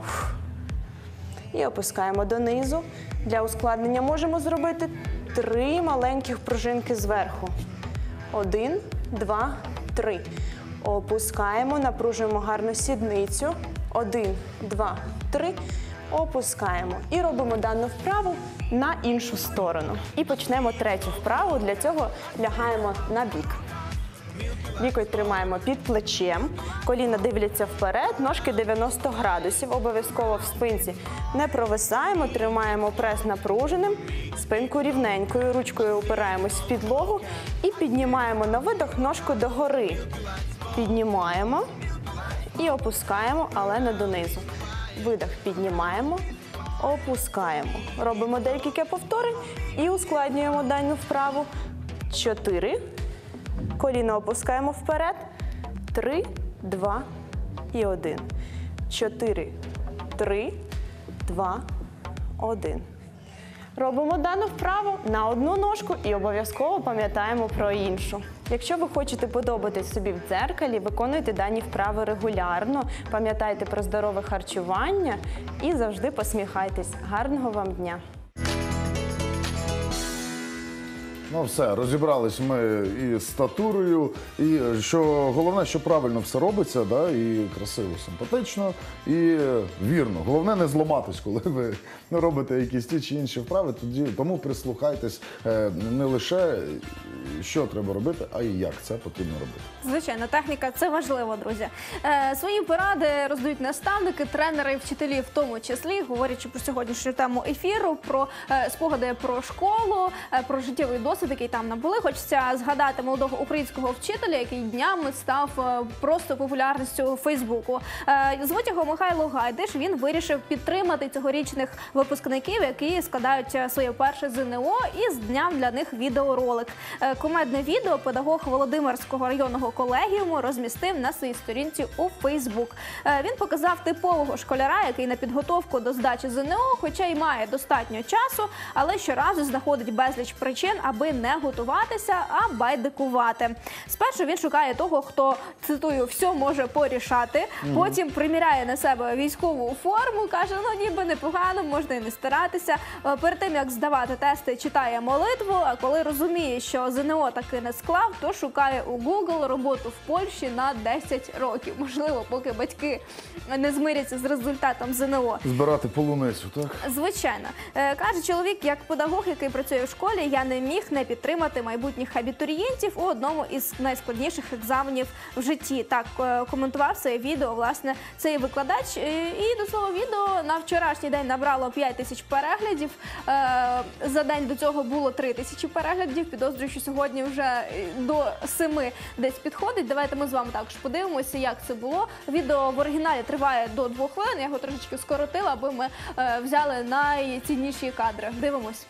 І опускаємо донизу. Для ускладнення можемо зробити три маленьких пружинки зверху. Один, два, три. Опускаємо, напружуємо гарно сідницю. Один, два, три. Опускаємо. І робимо дану вправу на іншу сторону. І почнемо третю вправу. Для цього лягаємо на бік. Вікою тримаємо під плечем, коліна дивляться вперед, ножки дев'яносто градусів, обов'язково в спинці не провисаємо, тримаємо прес напруженим, спинку рівненькою, ручкою опираємось в підлогу і піднімаємо на видох ножку догори. Піднімаємо і опускаємо, але не донизу. Видох піднімаємо, опускаємо. Робимо декілька повторень і ускладнюємо дану вправу. Чотири. Коліна опускаємо вперед. Три, два і один. Чотири, три, два, один. Робимо дану вправу на одну ножку і обов'язково пам'ятаємо про іншу. Якщо ви хочете подобатись собі в дзеркалі, виконуйте дані вправи регулярно, пам'ятайте про здорове харчування і завжди посміхайтесь. Гарного вам дня! Ну все, розібрались ми і з статурою, і що головне, що правильно все робиться, да, і красиво, симпатично, і вірно. Головне не зламатись, коли ви робите якісь ті чи інші вправи, тоді тому прислухайтесь е, не лише що треба робити, а і як це потрібно робити. Звичайно, техніка – це важливо, друзі. Е, свої поради роздають наставники, тренери і вчителі в тому числі, говорячи про сьогоднішню тему ефіру, про е, спогади про школу, е, про життєвий досвід, який там набули. Хочеться згадати молодого українського вчителя, який днями став е, просто популярністю у Фейсбуку. Е, звуть його Михайло Гайдиш. Він вирішив підтримати цьогорічних випускників, які складають своє перше ЗНО, і зняв для них відеоролик. Е, Кумедне відео педагог Володимирського районного колегіуму розмістив на своїй сторінці у Фейсбук. Він показав типового школяра, який на підготовку до здачі ЗНО, хоча й має достатньо часу, але щоразу знаходить безліч причин, аби не готуватися, а байдикувати. Спершу він шукає того, хто, цитую, «все може порішати», потім приміряє на себе військову форму, каже, ну ніби непогано, можна і не старатися. Перед тим, як здавати тести, читає молитву, а коли розуміє, що ЗНО таки не склав, то шукає у Google роботу в Польщі на десять років. Можливо, поки батьки не змиряться з результатом ЗНО. Збирати полуницю, так? Звичайно. Е, каже чоловік, як педагог, який працює в школі, я не міг не підтримати майбутніх абітурієнтів у одному із найскладніших екзаменів в житті. Так е, коментував своє відео, власне, цей викладач. Е, і до слова, відео на вчорашній день набрало п'ять тисяч переглядів. Е, за день до цього було три тисячі переглядів. Підозрюю, що сьогодні вже до семи десь підходить. Давайте ми з вами також подивимося, як це було. Відео в оригіналі триває до двох хвилин. Я його трошечки скоротила, аби ми е, взяли найцінніші кадри. Дивимось.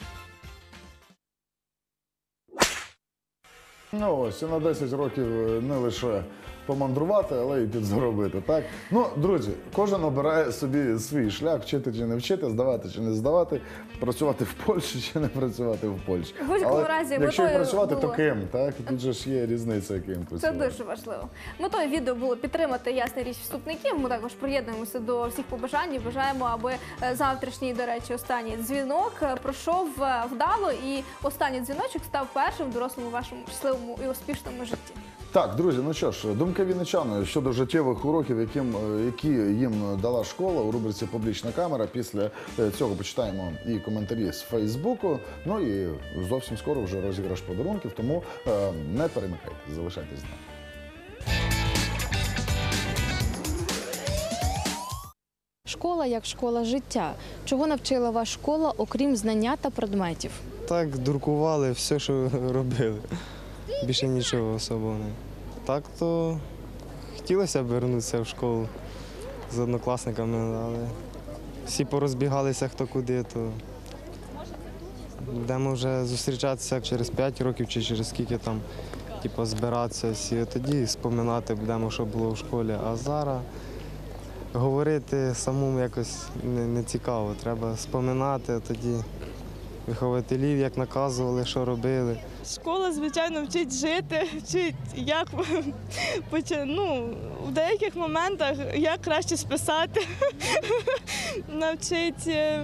Ну ось, і на десять років не лише помандрувати, але й підзаробити, так? Ну, друзі, кожен обирає собі свій шлях, вчити чи не вчити, здавати чи не здавати, працювати в Польщі чи не працювати в Польщі. В будь-якому разі, якщо і метою працювати, було... то ким, так? Тут же ж є різниця, ким працювати. Це дуже важливо. Метою відео було підтримати, ясна річ, вступників. Ми також приєднуємося до всіх побажань і бажаємо, аби завтрашній, до речі, останній дзвінок пройшов вдало і останній дзвіночок став першим в дорослому вашому щасливому і успішному житті. Так, друзі, ну що ж, думки вінничан щодо життєвих уроків, яким, які їм дала школа у рубриці «Публічна камера». Після цього почитаємо і коментарі з Фейсбуку. Ну і зовсім скоро вже розіграш подарунків, тому е, не перемикайте, залишайтесь з нами. Школа як школа життя. Чого навчила вас школа, окрім знання та предметів? Так, дуркували все, що робили. Більше нічого особого не. Так, то хотілося б вернутися в школу з однокласниками, але всі порозбігалися хто куди, то будемо вже зустрічатися через п'ять років чи через скільки там, типу, збиратися всі. Тоді споминати будемо, що було в школі. А зараз говорити самому якось не, не цікаво. Треба споминати, тоді вихователів, як наказували, що робили. Школа, звичайно, вчить жити, вчить, як ну, в деяких моментах як краще списати, навчить,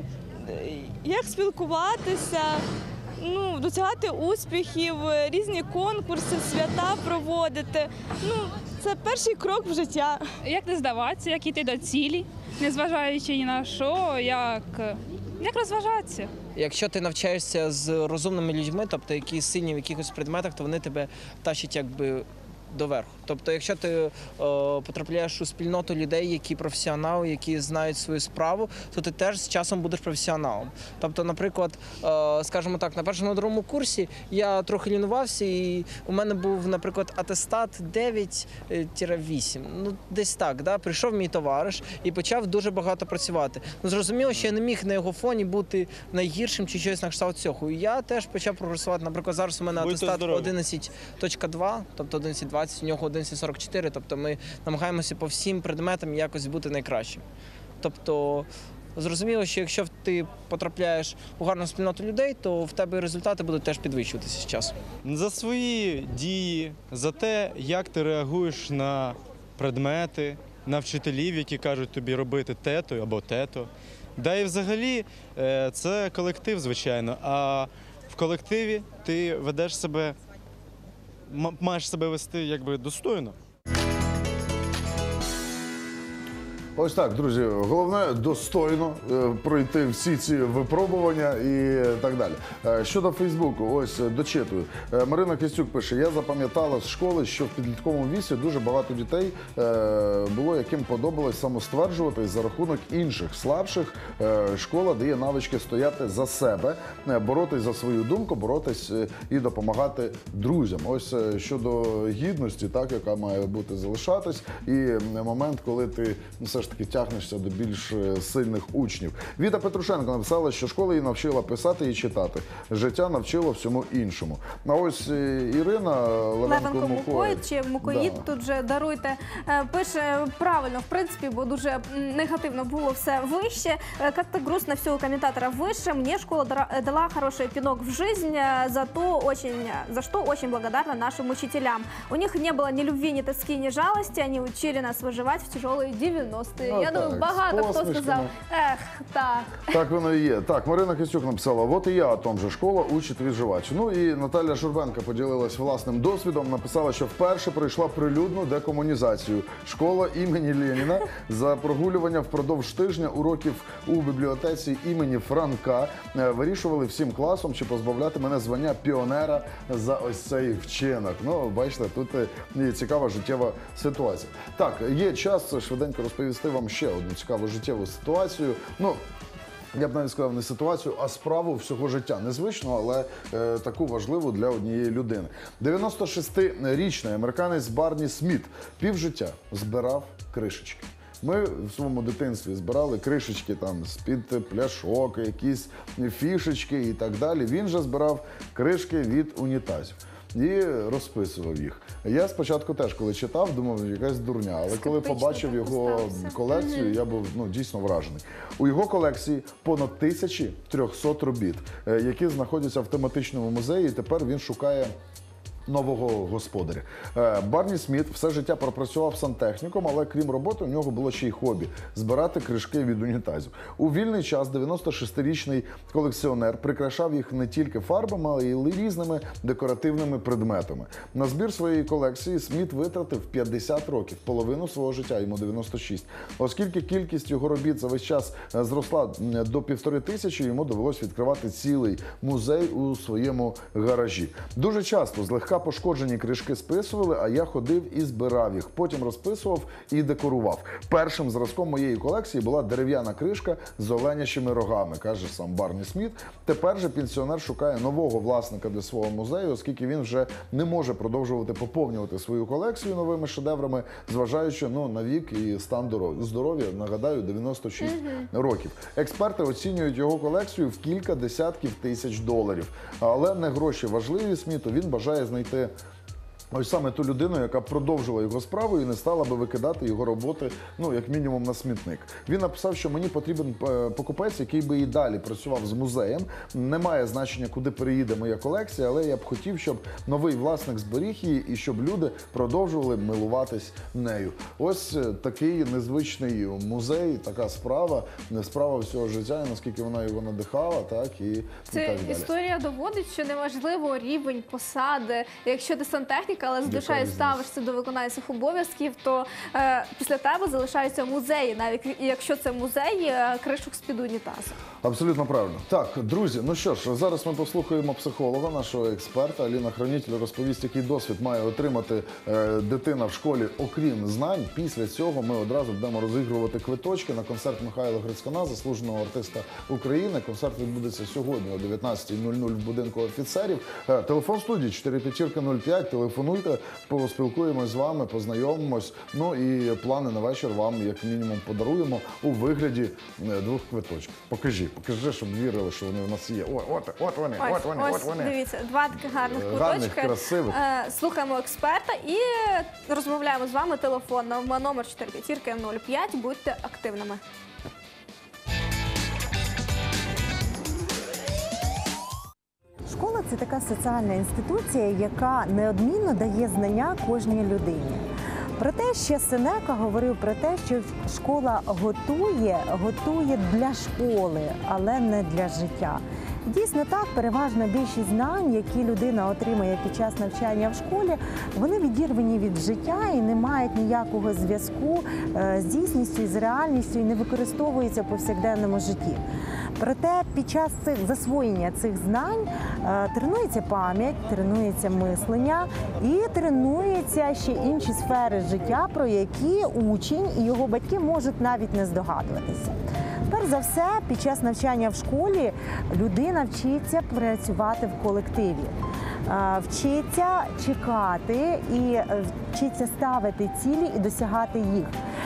як спілкуватися, ну, досягати успіхів, різні конкурси, свята проводити. Ну, це перший крок в життя. Як не здаватися, як йти до цілі, незважаючи ні на що, як, як розважатися. Якщо ти навчаєшся з розумними людьми, тобто які сильні в якихось предметах, то вони тебе тащать якби доверху. Тобто, якщо ти е, потрапляєш у спільноту людей, які професіонали, які знають свою справу, то ти теж з часом будеш професіоналом. Тобто, наприклад, е, скажімо так, на першому другому курсі я трохи лінувався, і у мене був, наприклад, атестат дев'ять вісім. Ну, десь так, да? Прийшов мій товариш і почав дуже багато працювати. Ну, зрозуміло, що я не міг на його фоні бути найгіршим чи щось на кшталт цього. І я теж почав прогресувати. Наприклад, зараз у мене атестат одинадцять два, тобто одинадцять двадцять, у нього одинадцять сорок чотири, тобто ми намагаємося по всім предметам якось бути найкращим. Тобто, зрозуміло, що якщо ти потрапляєш у гарну спільноту людей, то в тебе результати будуть теж підвищуватися з часом. За свої дії, за те, як ти реагуєш на предмети, на вчителів, які кажуть тобі робити те-то або те-то. Да і взагалі це колектив, звичайно, а в колективі ти ведеш себе, м- маєш себе вести якби достойно. Ось так, друзі, головне достойно е, пройти всі ці випробування і так далі. Е, щодо Фейсбуку, ось е, дочитую. Е, Марина Костюк пише: я запам'ятала з школи, що в підлітковому віці дуже багато дітей е, було, яким подобалось самостверджуватись за рахунок інших, слабших. Е, школа дає навички стояти за себе, е, боротись за свою думку, боротись е, і допомагати друзям. Ось е, щодо гідності, так, яка має бути залишатись, і е, момент, коли ти все ж таки тягнешся до більш сильних учнів. Віта Петрушенко написала, що школа її навчила писати і читати. Життя навчило всьому іншому. А ось Ірина Левенко Мукоїд чи Мукоїд, да. тут же даруйте, пише правильно, в принципі, бо дуже негативно було все вище. Как-то грустно все у комментатора выше. Мне школа дала хороший пинок в жизнь, за, то очень, за что очень благодарна нашим учителям. У них не было ни любви, ни тоски, ни жалости. Они учили нас выживать в тяжелые девяностые. Ну, Я так, думаю, багато хто сказав, ех, так. Так воно і є. Так, Марина Костюк написала: вот і я о том же, школа учить виживати. Ну і Наталя Шурбенка поділилась власним досвідом, написала, що вперше пройшла прилюдну декомунізацію. Школа імені Леніна за прогулювання впродовж тижня уроків у бібліотеці імені Франка вирішували всім класом, чи позбавляти мене звання піонера за ось цей вчинок. Ну, бачите, тут і цікава життєва ситуація. Так, є час швиденько розповісти вам ще одну цікаву життєву ситуацію. Ну, я б навіть сказав, не ситуацію, а справу всього життя. Незвично, але е, таку важливу для однієї людини. дев'яносто шестирічний американець Барні Сміт півжиття збирав кришечки. Ми в своєму дитинстві збирали кришечки там з-під пляшок, якісь фішечки і так далі. Він же збирав кришки від унітазів і розписував їх. Я спочатку теж, коли читав, думав, якась дурня, але коли побачив його колекцію, я був ну, дійсно вражений. У його колекції понад тисяча триста робіт, які знаходяться в тематичному музеї, і тепер він шукає нового господаря. Барні Сміт все життя пропрацював сантехніком, але крім роботи у нього було ще й хобі – збирати кришки від унітазів. У вільний час дев'яносто шестирічний колекціонер прикрашав їх не тільки фарбами, але й різними декоративними предметами. На збір своєї колекції Сміт витратив п'ятдесят років, половину свого життя, йому дев'яносто шість. Оскільки кількість його робіт за весь час зросла до півтори тисячі, йому довелось відкривати цілий музей у своєму гаражі. Дуже часто злегка пошкоджені кришки списували, а я ходив і збирав їх. Потім розписував і декорував. Першим зразком моєї колекції була дерев'яна кришка з оленячими рогами, каже сам Барні Сміт. Тепер же пенсіонер шукає нового власника для свого музею, оскільки він вже не може продовжувати поповнювати свою колекцію новими шедеврами, зважаючи ну, на вік і стан здоров'я, нагадаю, дев'яносто шість років. Експерти оцінюють його колекцію в кілька десятків тисяч доларів. Але не гроші важливі Сміту, він бажає знайти ось саме ту людину, яка продовжила його справу і не стала би викидати його роботи, ну, як мінімум, на смітник. Він написав, що мені потрібен покупець, який би і далі працював з музеєм. Немає значення, куди переїде моя колекція, але я б хотів, щоб новий власник зберіг її і щоб люди продовжували милуватись нею. Ось такий незвичний музей, така справа, не справа всього життя, і наскільки вона його надихала, так, і, Це і так далі. Історія доводить, що неважливо рівень посади. Якщо ти сантехнік, але з душею ставишся до виконання цих обов'язків, то е, після тебе залишаються музеї, навіть якщо це музей е, кришок з-під унітазу. Абсолютно правильно. Так, друзі, ну що ж, зараз ми послухаємо психолога, нашого експерта. Аліна Хранитель розповість, який досвід має отримати е, дитина в школі, окрім знань. Після цього ми одразу будемо розігрувати квиточки на концерт Михайла Грицькана, заслуженого артиста України. Концерт відбудеться сьогодні о дев'ятнадцятій нуль нуль в будинку офіцерів. Е, телефон студії чотири п'ять нуль п'ять, телефонуйте, поспілкуємось з вами, познайомимось. Ну і плани на вечір вам, як мінімум, подаруємо у вигляді е, двох квиточків. Покажи. Покажи, щоб вірили, що вони у нас є. О, от, от вони, Ось, от вони, ось, от вони. Дивіться, два таких гарних Е, куточки. гарних, красивих. Е, Слухаємо експерта і розмовляємо з вами телефонно. Номер чотири п'ять нуль п'ять. Будьте активними. Школа – це така соціальна інституція, яка неодмінно дає знання кожній людині. Проте ще Сенека говорив про те, що школа готує, готує для школи, але не для життя. Дійсно так, переважна більшість знань, які людина отримує під час навчання в школі, вони відірвані від життя і не мають ніякого зв'язку з дійсністю і з реальністю і не використовуються в повсякденному житті. Проте під час цих засвоєння цих знань тренується пам'ять, тренується мислення і тренуються ще інші сфери життя, про які учень і його батьки можуть навіть не здогадуватися. Перш за все, під час навчання в школі людина вчиться працювати в колективі, вчиться чекати і вчиться ставити цілі і досягати їх.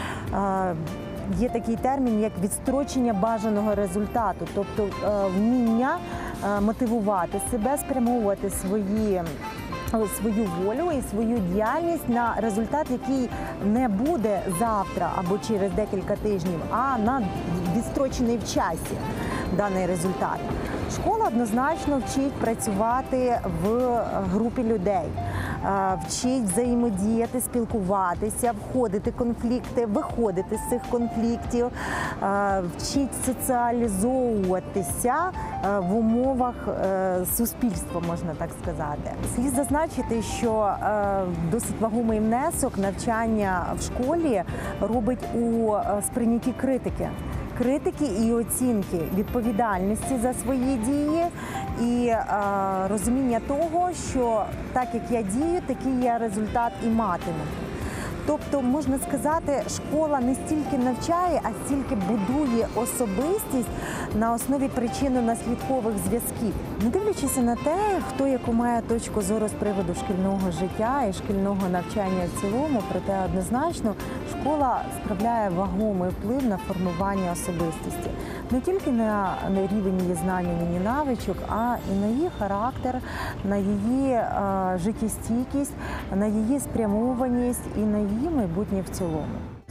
Є такий термін, як відстрочення бажаного результату, тобто вміння мотивувати себе, спрямовувати свої свою волю і свою діяльність на результат, який не буде завтра або через декілька тижнів, а на відстрочений в часі даний результат. Школа однозначно вчить працювати в групі людей, вчить взаємодіяти, спілкуватися, входити в конфлікти, виходити з цих конфліктів, вчить соціалізовуватися в умовах суспільства, можна так сказати. Слід зазначити, що досить вагомий внесок навчання в школі робить у сприйнятті критики. Критики і оцінки відповідальності за свої дії і е, розуміння того, що так як я дію, такий я результат і матиму. Тобто, можна сказати, школа не стільки навчає, а стільки будує особистість на основі причинно-наслідкових зв'язків. Не дивлячись на те, хто яку має точку зору з приводу шкільного життя і шкільного навчання в цілому, проте однозначно школа справляє вагомий вплив на формування особистості. Не тільки на, на рівень її знань і її навичок, а і на її характер, на її а, життєстійкість, на її спрямованість і на її майбутнє в цілому.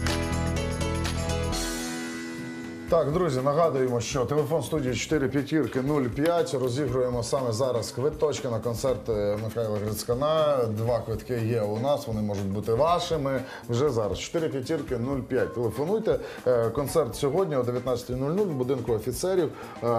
Так, друзі, нагадуємо, що телефон студії чотири п'ятірки нуль п'ять. Розігруємо саме зараз квиточки на концерт Михайла Грицькана. Два квитки є у нас, вони можуть бути вашими вже зараз. чотири п'ятірки нуль п'ять. Телефонуйте. Концерт сьогодні о дев'ятнадцятій нуль нуль в будинку офіцерів.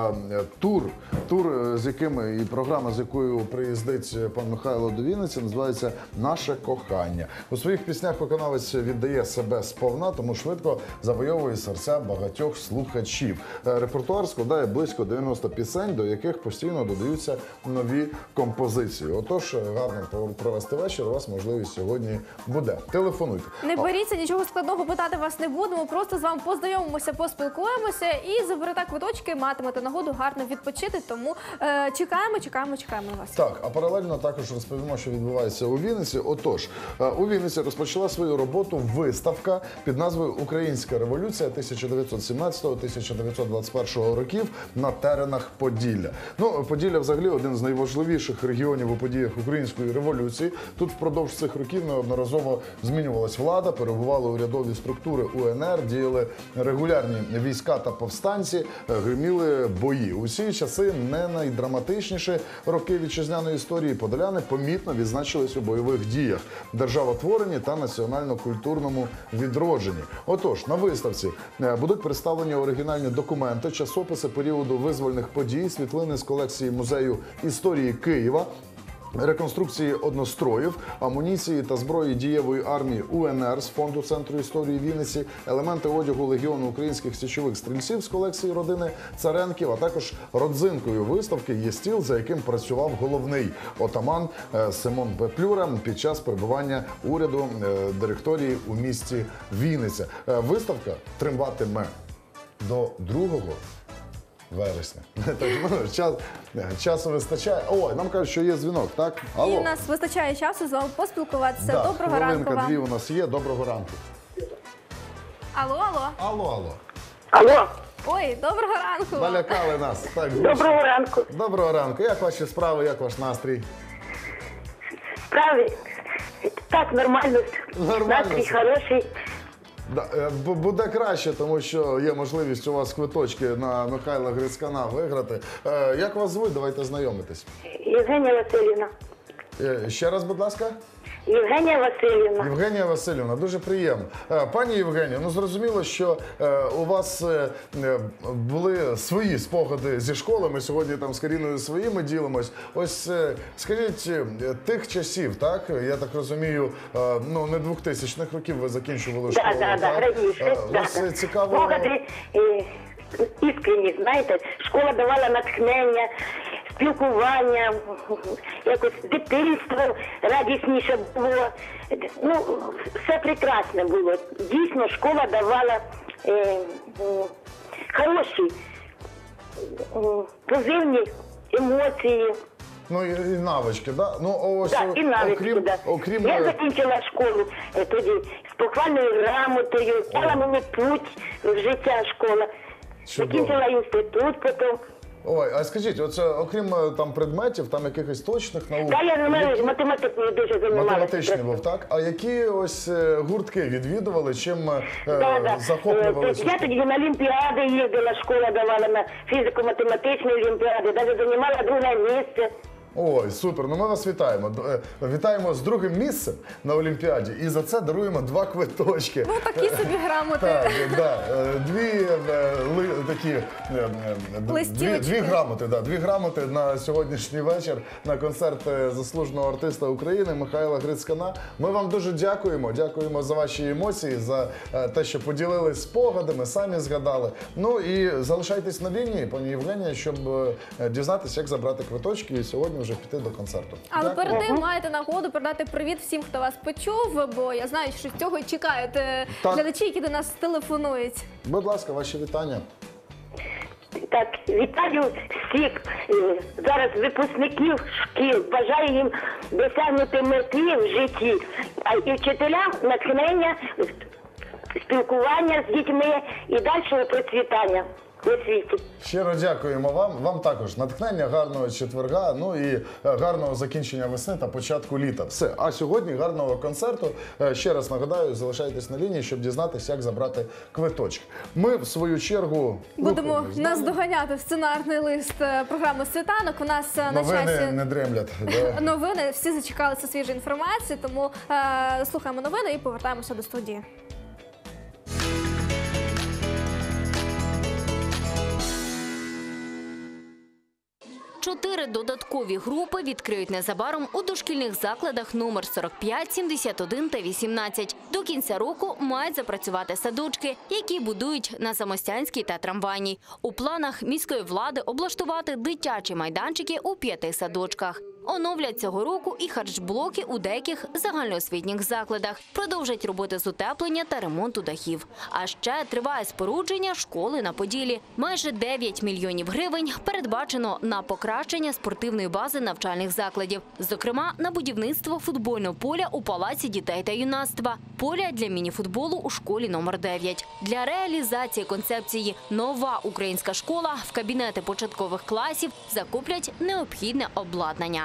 Тур, тур, з яким і програма, з якою приїздить пан Михайло до Вінниці, називається «Наше кохання». У своїх піснях виконавець віддає себе сповна, тому швидко завойовує серця багатьох слухачів. Слухачів. Репертуар складає близько дев'яноста пісень, до яких постійно додаються нові композиції. Отож, гарно провести вечір, у вас можливість сьогодні буде. Телефонуйте. Не боріться, нічого складного питати вас не будемо, просто з вами познайомимося, поспілкуємося і заберете квиточки, матимете нагоду гарно відпочити, тому е, чекаємо, чекаємо, чекаємо на вас. Так, а паралельно також розповімо, що відбувається у Вінниці. Отож, у Вінниці розпочала свою роботу виставка під назвою «Українська революція тисяча дев'ятсот сімнадцятого - тисяча дев'ятсот двадцять першого років на теренах Поділля». Ну, Поділля взагалі один з найважливіших регіонів у подіях української революції. Тут впродовж цих років неодноразово змінювалась влада, перебували урядові структури У Н Р, діяли регулярні війська та повстанці, гриміли бої. У ці часи не найдраматичніші роки вітчизняної історії подоляни помітно відзначились у бойових діях, державотворенні та національно-культурному відродженні. Отож, на виставці будуть представлені оригінальні документи, часописи періоду визвольних подій, світлини з колекції Музею історії Києва, реконструкції одностроїв, амуніції та зброї дієвої армії У Н Р з фонду Центру історії Вінниці, елементи одягу Легіону українських січових стрільців з колекції родини Царенків, а також родзинкою виставки є стіл, за яким працював головний отаман Симон Петлюра під час перебування уряду директорії у місті Вінниця. Виставка триватиме до другого вересня. Так, ну, час, часу вистачає. Ой, нам кажуть, що є дзвінок, так? Алло. І у нас вистачає часу з вами поспілкуватися. Да, Доброго ранку вам. дві у нас є. Доброго ранку. Алло, алло. Алло, алло. Алло. Ой, доброго ранку. Налякали нас. Так, Доброго ранку. Доброго ранку. Як ваші справи, як ваш настрій? Справи? Так, нормально. Нормально. Настрій хороший. Да, буде краще, тому що є можливість у вас квиточки на Михайла Грицькана виграти. Як вас звуть? Давайте знайомитись. Євгенія Васильівна. Ще раз, будь ласка. Євгенія Васильівна. Євгенія Васильівна, дуже приємно. Е, Пані Євгенія, ну зрозуміло, що е, у вас е, е, були свої спогади зі школи. Ми сьогодні там з Каріною своїми ділимось. Ось е, скажіть, е, тих часів, так? Я так розумію, е, ну не двохтисячних років ви закінчували школу. Так, так, так, раніше. Е, Да, ось да. цікаво. Спогади е, іскренні, знаєте, школа давала натхнення, спілкування, якось дитинство радісніше було. Ну, все прекрасне було. Дійсно, школа давала е, е, хороші, е, позитивні емоції. Ну і, і навички, да? Ну, ось, Так, і навички, окрім, да. окрім... Я закінчила школу е, тоді з похвальною грамотою, дала мені путь в життя школа. Чудово. Закінчила інститут потім. Ой, а скажіть, оце окрім е, там предметів, там якихось точних наук. Та я які- математикою дуже займалася. Математичний був, так? А які ось е, гуртки відвідували, чим е, Да, да. захоплювалися? Е, Я тоді на Олімпіади їздила, школа давала на фізико-математичні Олімпіади, навіть займала друге місце. Ой, супер, ну ми вас вітаємо. Д- е, Вітаємо з другим місцем на Олімпіаді і за це даруємо два квиточки. Ну, такі собі грамоти. Так, да, е, дві е, ли, такі е, е, дві, Листівочки. дві грамоти, да, дві грамоти на сьогоднішній вечір на концерт е, заслуженого артиста України Михайла Грицькана. Ми вам дуже дякуємо. Дякуємо за ваші емоції, за е, те, що поділились спогадами, самі згадали. Ну і залишайтесь на лінії, пані Євгенія, щоб е, дізнатися, як забрати квиточки і сьогодні вже піти до концерту. Але Дякую. перед тим маєте нагоду передати привіт всім, хто вас почув, бо я знаю, що з цього й чекають е, Так. глядачі, які до нас телефонують. Будь ласка, ваші вітання. Так, вітаю всіх е, зараз випускників шкіл. Бажаю їм досягнути мети в житті. А і вчителям натхнення, спілкування з дітьми і дальшого процвітання у світі. Щиро дякуємо вам. Вам також натхнення, гарного четверга, ну і е, гарного закінчення весни та початку літа. Все. А сьогодні гарного концерту. Е, Ще раз нагадаю, залишайтесь на лінії, щоб дізнатися, як забрати квиточки. Ми, в свою чергу, Будемо рухаємось далі. наздоганяти сценарний лист е, програми «Світанок». У нас е, на Новини часі не дремлять. Да. новини. Всі зачекалися свіжої інформації, тому е, слухаємо новини і повертаємося до студії. Чотири додаткові групи відкриють незабаром у дошкільних закладах номер сорок п'ять, сімдесят один та вісімнадцять. До кінця року мають запрацювати садочки, які будують на Самостянській та Трамвайній. У планах міської влади облаштувати дитячі майданчики у п'яти садочках. Оновлять цього року і харчблоки у деяких загальноосвітніх закладах. Продовжать роботи з утеплення та ремонту дахів. А ще триває спорудження школи на Поділі. Майже дев'ять мільйонів гривень передбачено на покращення спортивної бази навчальних закладів. Зокрема, на будівництво футбольного поля у Палаці дітей та юнацтва, поля для мініфутболу у школі номер дев'ять. Для реалізації концепції «Нова українська школа» в кабінети початкових класів закуплять необхідне обладнання.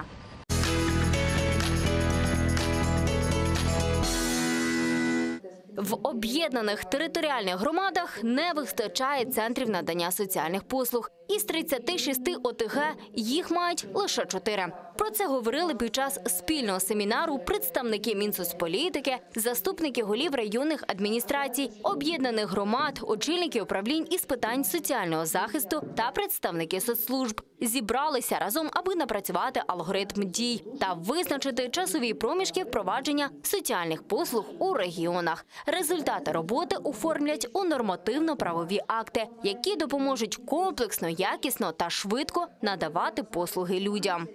В об'єднаних територіальних громадах не вистачає центрів надання соціальних послуг. Із тридцяти шести О Те Ге їх мають лише чотири. Про це говорили під час спільного семінару представники Мінсоцполітики, заступники голів районних адміністрацій, об'єднаних громад, очільники управлінь із питань соціального захисту та представники соцслужб. Зібралися разом, аби напрацювати алгоритм дій та визначити часові проміжки впровадження соціальних послуг у регіонах. Результати роботи оформлять у нормативно-правові акти, які допоможуть комплексно, якісно та швидко надавати послуги людям.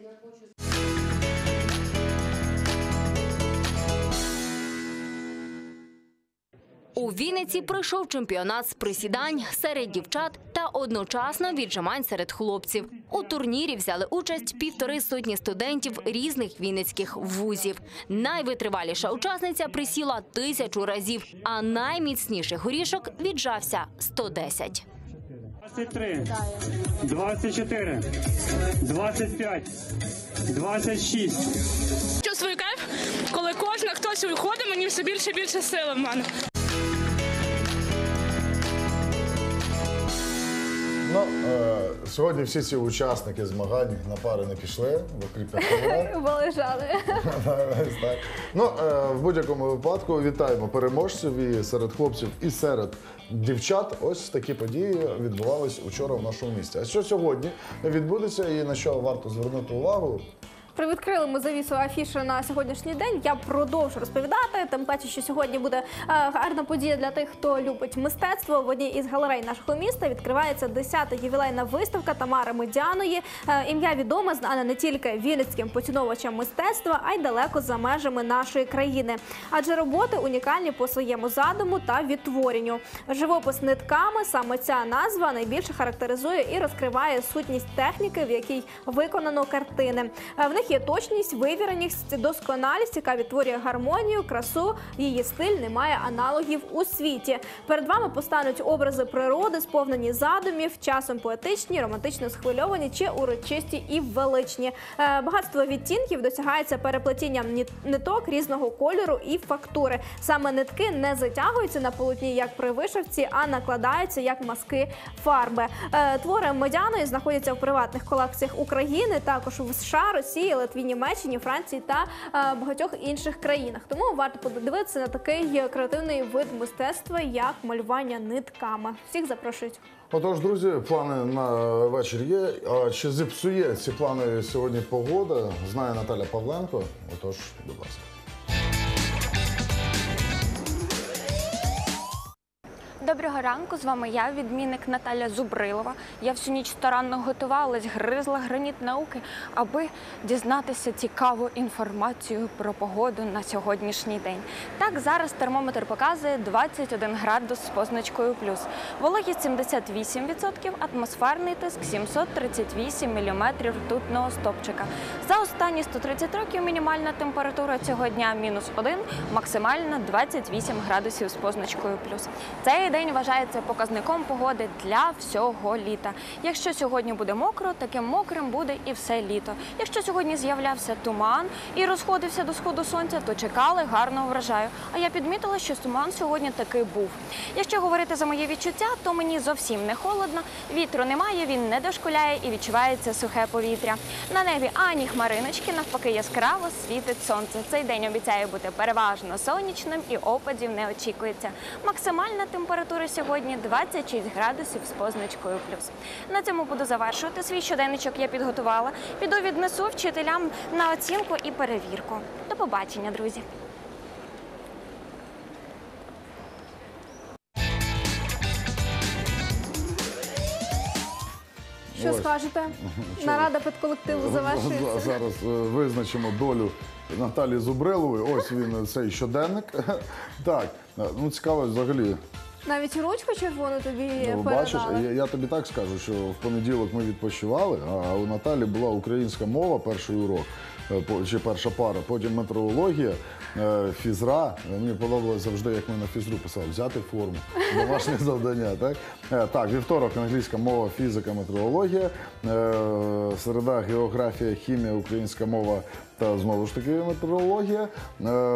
У Вінниці пройшов чемпіонат з присідань серед дівчат та одночасно віджимань серед хлопців. У турнірі взяли участь півтори сотні студентів різних вінницьких вузів. Найвитриваліша учасниця присіла тисячу разів, а найміцніший горішок віджався сто десять. двадцять три, двадцять чотири, двадцять п'ять, двадцять шість. Чувствую кайф, коли кожен хтось уходить, мені все більше і більше сили в мене. Ну, е, Сьогодні всі ці учасники змагань на пари не пішли, бо кріпять. Полежали. Так. Ну, е, в будь-якому випадку вітаємо переможців і серед хлопців, і серед дівчат. Ось такі події відбувались учора в нашому місті. А що сьогодні відбудеться і на що варто звернути увагу? Привідкрили ми завісу афіші на сьогоднішній день. Я продовжу розповідати, тим паче, що сьогодні буде е, гарна подія для тих, хто любить мистецтво. В одній із галерей нашого міста відкривається десята ювілейна виставка Тамари Медяної. Е, ім'я відоме, знане не тільки вінницьким поціновувачам мистецтва, а й далеко за межами нашої країни. Адже роботи унікальні по своєму задуму та відтворенню. Живопис нитками, саме ця назва найбільше характеризує і розкриває сутність техніки, в якій виконано картини. Е, в них є точність, вивіреність, досконалість, яка відтворює гармонію, красу. Її стиль не має аналогів у світі. Перед вами постануть образи природи, сповнені задумів, часом поетичні, романтично схвильовані чи урочисті і величні. Багатство відтінків досягається переплетінням ниток різного кольору і фактури. Саме нитки не затягуються на полотні, як при вишивці, а накладаються, як маски фарби. Твори Медяної знаходяться в приватних колекціях України, також в США, Росії, Литві, Німеччині, Франції та е, багатьох інших країнах. Тому варто подивитися на такий креативний вид мистецтва, як малювання нитками. Всіх запрошують. Отож, друзі, плани на вечір є. А чи зіпсує ці плани сьогодні погода, знає Наталя Павленко. Отож, будь ласка. Доброго ранку, з вами я, відмінник Наталя Зубрилова. Я всю ніч старанно готувалась, гризла граніт науки, аби дізнатися цікаву інформацію про погоду на сьогоднішній день. Так, зараз термометр показує двадцять один градус з позначкою плюс. Вологість сімдесят вісім відсотків, атмосферний тиск сімсот тридцять вісім міліметрів ртутного стовпчика. За останні сто тридцять років мінімальна температура цього дня мінус один, максимальна двадцять вісім градусів з позначкою плюс. Цей день вважається показником погоди для всього літа. Якщо сьогодні буде мокро, таким мокрим буде і все літо. Якщо сьогодні з'являвся туман і розходився до сходу сонця, то чекали гарного врожаю. А я підмітила, що туман сьогодні таки був. Якщо говорити за мої відчуття, то мені зовсім не холодно, вітру немає, він не дошкуляє і відчувається сухе повітря. На небі ані хмариночки, навпаки яскраво світить сонце. Цей день обіцяє бути переважно сонячним і опадів не очікується. Максимальна температура сьогодні двадцять шість градусів з позначкою плюс. На цьому буду завершувати. Свій щоденничок я підготувала. Піду віднесу вчителям на оцінку і перевірку. До побачення, друзі! Що Ось. скажете? Нарада педколективу завершується. Зараз е, визначимо долю Наталі Зубрилової. Ось він, цей щоденник. Так, ну цікаво взагалі. Навіть ручку червону тобі Ну, передали. бачиш, я, я тобі так скажу, що в понеділок ми відпочивали, а у Наталі була українська мова, перший урок, е, по- чи перша пара, потім метеорологія, е, фізра. Мені подобалося завжди, як ми на фізру писали, взяти форму, домашнє завдання. Так, Е, так, вівторок англійська мова, фізика, метеорологія, е, середа географія, хімія, українська мова та знову ж таки метеорологія. Е,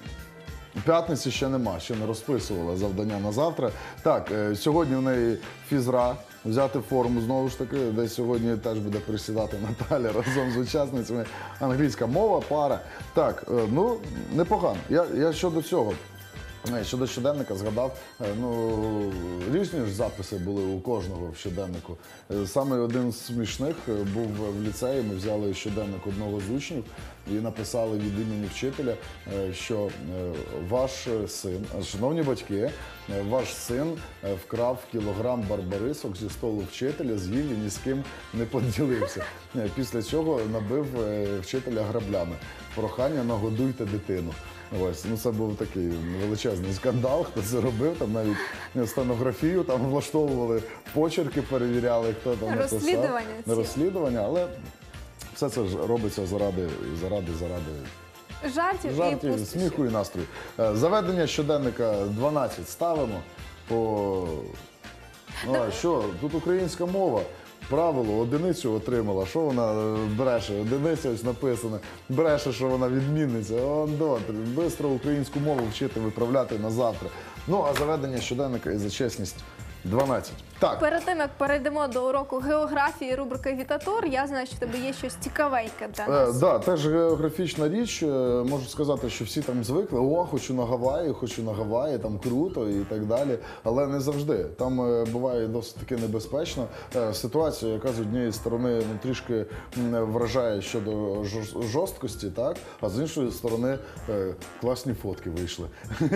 П'ятниці ще нема, ще не розписувала завдання на завтра. Так, е, сьогодні в неї фізра, взяти форму знову ж таки, де сьогодні теж буде присідати Наталя разом з учасницями. Англійська мова, пара. Так, е, ну, непогано. Я, я щодо цього. е, Щодо щоденника згадав, е, ну, різні ж записи були у кожного в щоденнику. Е, Саме один з смішних е, був в ліцеї, ми взяли щоденник одного з учнів і написали від імені вчителя, е, що е, ваш син, е, шановні батьки, е, ваш син е, вкрав кілограм барбарисок зі столу вчителя, з'їв і ні з ким не поділився. Е, Після цього набив е, вчителя граблями. Прохання, нагодуйте дитину. Ось, ну це був такий величезний скандал, хто це робив, там навіть стенографію там влаштовували, почерки перевіряли, хто там написав. Розслідування ці. Розслідування, але все це ж робиться заради, заради, заради Жартів, і жартів, пустощів. сміху і настрою. Е, Заведення щоденника дванадцять ставимо по... Ну, а що, тут українська мова. Правило, одиницю отримала. Що вона е, бреше? Одиниця ось написано. Бреше, що вона відмінниця. Ондо, бистро українську мову вчити, виправляти на завтра. Ну, а заведення щоденника і за чесність дванадцять. Так. Перед тим, як перейдемо до уроку географії рубрики «Вітатур», я знаю, що в тебе є щось цікавеньке для Так, нас. е, да, теж географічна річ. Е, Можу сказати, що всі там звикли. О, хочу на Гаваї, хочу на Гаваї, там круто і так далі. Але не завжди. Там е, буває досить таки небезпечно. Е, Ситуація, яка з однієї сторони ну, трішки м, вражає щодо жорст- жорсткості, так? А з іншої сторони е, класні фотки вийшли.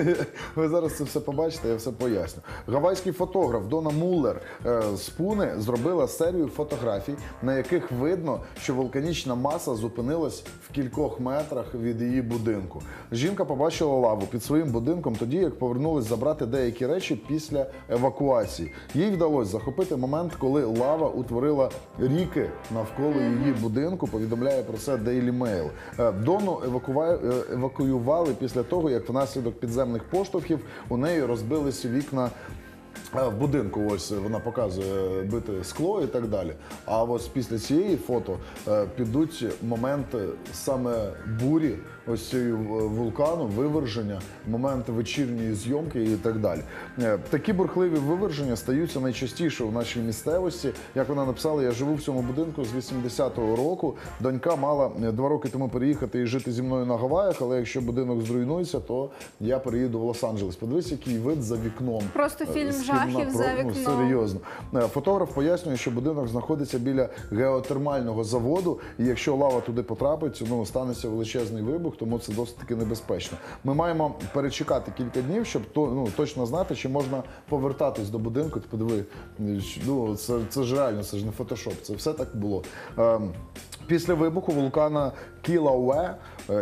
Ви зараз це все побачите, я все поясню. Гавайський фотограф Дона Муллер е, з Пуни зробила серію фотографій, на яких видно, що вулканічна маса зупинилась в кількох метрах від її будинку. Жінка побачила лаву під своїм будинком тоді, як повернулась забрати деякі речі після евакуації. Їй вдалося захопити момент, коли лава утворила ріки навколо її будинку, повідомляє про це Daily Mail. Е, Дону евакува- е, евакуювали після того, як внаслідок підземних поштовхів у неї розбилися вікна в будинку. Ось вона показує бите скло і так далі. А ось після цієї фото е, підуть моменти саме бурі, ось цієї вулкану, виверження, моменти вечірньої зйомки і так далі. Е, Такі бурхливі виверження стаються найчастіше у нашій місцевості. Як вона написала, я живу в цьому будинку з вісімдесятого року. Донька мала два роки тому переїхати і жити зі мною на Гаваях, але якщо будинок зруйнується, то я переїду в Лос-Анджелес. Подивись, який вид за вікном. Просто фільм З жахів кіно, за ну, вікном. серйозно. Фотограф пояснює, що будинок знаходиться біля геотермального заводу, і якщо лава туди потрапить, ну, станеться величезний вибух, тому це досить таки небезпечно. Ми маємо перечекати кілька днів, щоб то, ну, точно знати, чи можна повертатись до будинку. Ти подиви, ну, це, це ж реально, це ж не фотошоп, це все так було. Ем, Після вибуху вулкана Кілауе,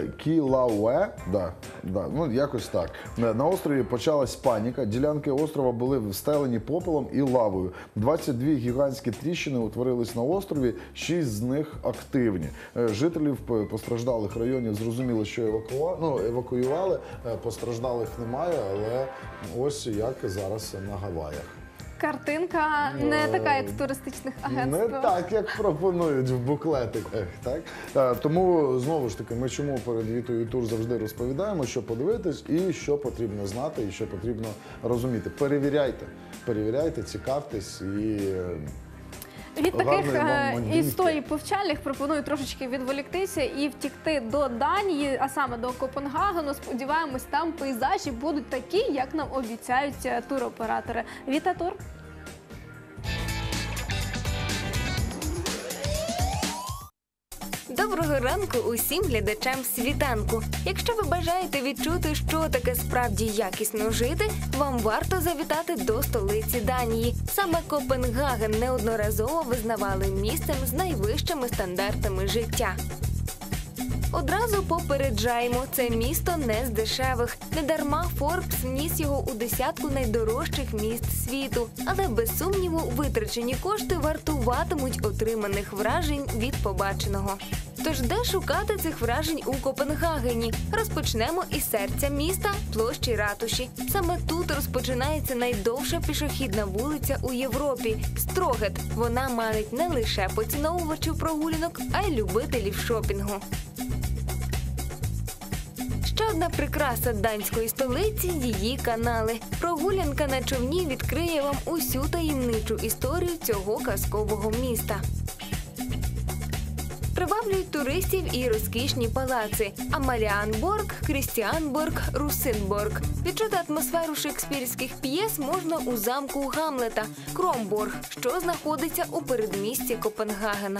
Кілауе, да, да, ну якось так, на острові почалась паніка. Ділянки острова були встелені попелом і лавою. двадцять дві гігантські тріщини утворились на острові, шість з них активні. Жителів постраждалих районів зрозуміло, що евакуа... ну, евакуювали, постраждалих немає, але ось як зараз на Гаваях. Картинка не така, як в туристичних агентствах. Не так, як пропонують в буклетиках. Так? Та, тому, знову ж таки, ми чому перед Вітою Тур завжди розповідаємо, що подивитись і що потрібно знати, і що потрібно розуміти. Перевіряйте, перевіряйте, цікавтесь і... Від таких Гарної вам історій повчальних пропоную трошечки відволіктися і втікти до Данії, а саме до Копенгагену. Сподіваємось, там пейзажі будуть такі, як нам обіцяють туроператори. Вітатур! Доброго ранку усім глядачам світанку. Якщо ви бажаєте відчути, що таке справді якісно жити, вам варто завітати до столиці Данії. Саме Копенгаген неодноразово визнавали місцем з найвищими стандартами життя. Одразу попереджаємо, це місто не з дешевих. Недарма Форбс вніс його у десятку найдорожчих міст світу. Але без сумніву витрачені кошти вартуватимуть отриманих вражень від побаченого. Тож де шукати цих вражень у Копенгагені? Розпочнемо із серця міста – площі Ратуші. Саме тут розпочинається найдовша пішохідна вулиця у Європі – Строгет. Вона манить не лише поціновувачів прогулянок, а й любителів шопінгу. Ще одна прикраса данської столиці – її канали. Прогулянка на човні відкриє вам усю таємничу історію цього казкового міста. Приваблюють туристів і розкішні палаци – Амаліанборг, Крістіанборг, Русинборг. Відчути атмосферу шекспірських п'єс можна у замку Гамлета – Кромборг, що знаходиться у передмісті Копенгагена.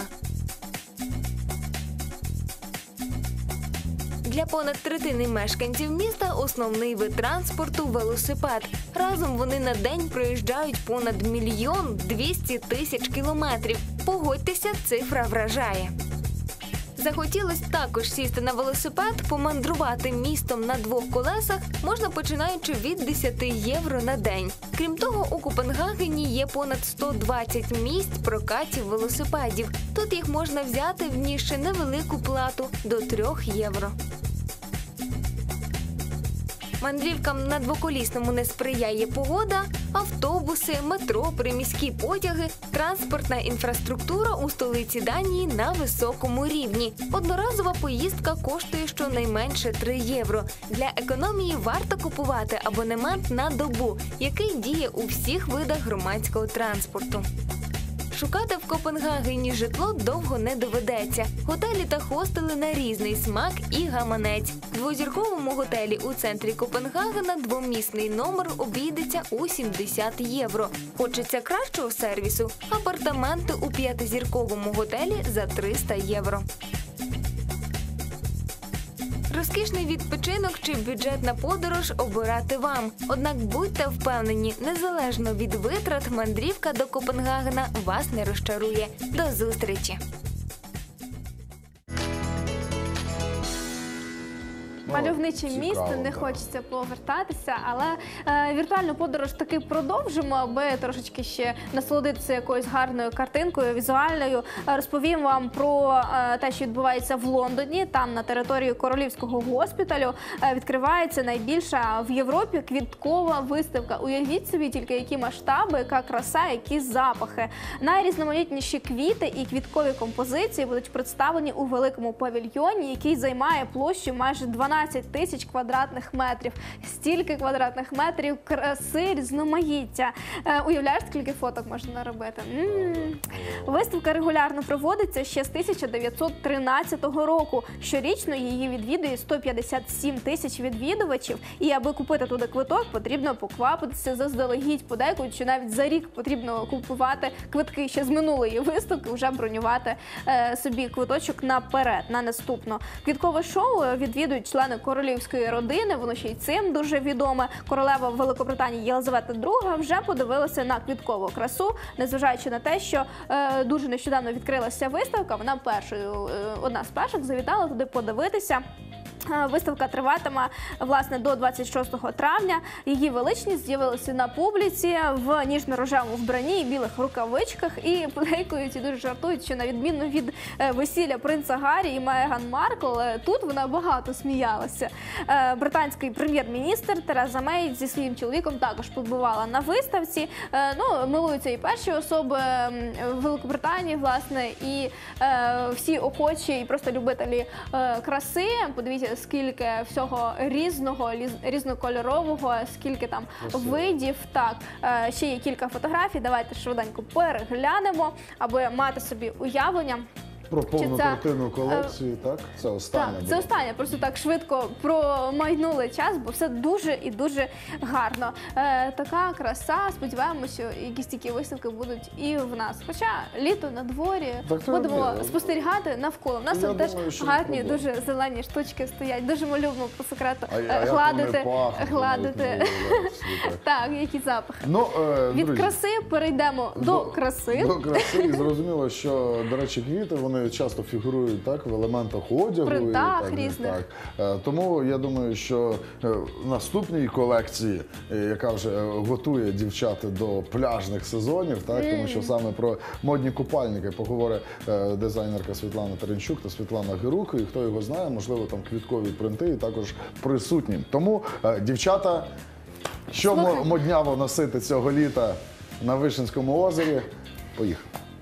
Для понад третини мешканців міста основний вид транспорту – велосипед. Разом вони на день проїжджають понад мільйон двісті тисяч кілометрів. Погодьтеся, цифра вражає. Захотілось також сісти на велосипед, помандрувати містом на двох колесах можна починаючи від десять євро на день. Крім того, у Копенгагені є понад сто двадцять місць прокатів велосипедів. Тут їх можна взяти, внісши невелику плату – до трьох євро. Мандрівкам на двоколісному не сприяє погода, автобуси, метро, приміські потяги, транспортна інфраструктура у столиці Данії на високому рівні. Одноразова поїздка коштує щонайменше три євро. Для економії варто купувати абонемент на добу, який діє у всіх видах громадського транспорту. Шукати в Копенгагені житло довго не доведеться. Готелі та хостели на різний смак і гаманець. В двозірковому готелі у центрі Копенгагена двомісний номер обійдеться у сімдесят євро. Хочеться кращого сервісу – апартаменти у п'ятизірковому готелі за триста євро. Розкішний відпочинок чи бюджетна подорож обирати вам. Однак будьте впевнені, незалежно від витрат, мандрівка до Копенгагена вас не розчарує. До зустрічі! Мальовниче Цікаво, місто, не да. хочеться повертатися, але е, віртуальну подорож таки продовжимо, аби трошечки ще насолодитися якоюсь гарною картинкою, візуальною. Е, Розповім вам про е, те, що відбувається в Лондоні. Там на території Королівського госпіталю е, відкривається найбільша в Європі квіткова виставка. Уявіть собі тільки, які масштаби, яка краса, які запахи. Найрізноманітніші квіти і квіткові композиції будуть представлені у великому павільйоні, який займає площу майже дванадцять тисяч квадратних метрів. Стільки квадратних метрів краси, різноманіття. Е, уявляєш, скільки фоток можна наробити? М-м-м. Виставка регулярно проводиться ще з тисяча дев'ятсот тринадцятого року. Щорічно її відвідує сто п'ятдесят сім тисяч відвідувачів. І аби купити туди квиток, потрібно поквапитися заздалегідь. Подейкують, що навіть за рік потрібно купувати квитки ще з минулої виставки, вже бронювати е, собі квиточок наперед, на наступну. Квіткове шоу відвідують члени королівської родини, воно ще й цим дуже відоме. Королева Великобританії Єлизавета друга вже подивилася на квіткову красу, незважаючи на те, що е, дуже нещодавно відкрилася виставка, вона першою, е, одна з перших завітала туди подивитися. Виставка триватиме, власне, до двадцять шостого травня. Її величність з'явилася на публіці в ніжно-рожевому вбранні і білих рукавичках. І подейкують і дуже жартують, що на відміну від весілля принца Гаррі і Меган Маркл, тут вона багато сміялася. Британський прем'єр-міністр Тереза Мей зі своїм чоловіком також побувала на виставці. Ну, милуються і перші особи Великобританії, власне, і всі охочі, і просто любителі краси. Подивіться, скільки всього різного, різнокольорового, скільки там видів. Так, ще є кілька фотографій, давайте швиденько переглянемо, аби мати собі уявлення. Про повну це, картину колекції, так? Це останнє. Так, це останнє. Просто так швидко промайнули час, бо все дуже і дуже гарно. Е, така краса. Сподіваємося, що якісь такі виставки будуть і в нас. Хоча літо на дворі, так, будемо так, спостерігати навколо. У нас тут теж гарні, дуже зелені штучки стоять. Дуже ми любимо по секрету а, а гладити. Пахнуть, гладити. Так, які запахи. Ну, е, Від друзі, краси перейдемо до, до краси. До краси. І зрозуміло, що, до речі, квіти, вони часто фігурують так в елементах одягу. Принтах і так, різних. Так. Тому я думаю, що в наступній колекції, яка вже готує дівчат до пляжних сезонів, так, mm. тому що саме про модні купальники поговорить дизайнерка Світлана Теренчук та Світлана Герук. І хто його знає, можливо, там квіткові принти і також присутні. Тому, дівчата, що Слухай. модняво носити цього літа на Вишенському озері? Поїхали.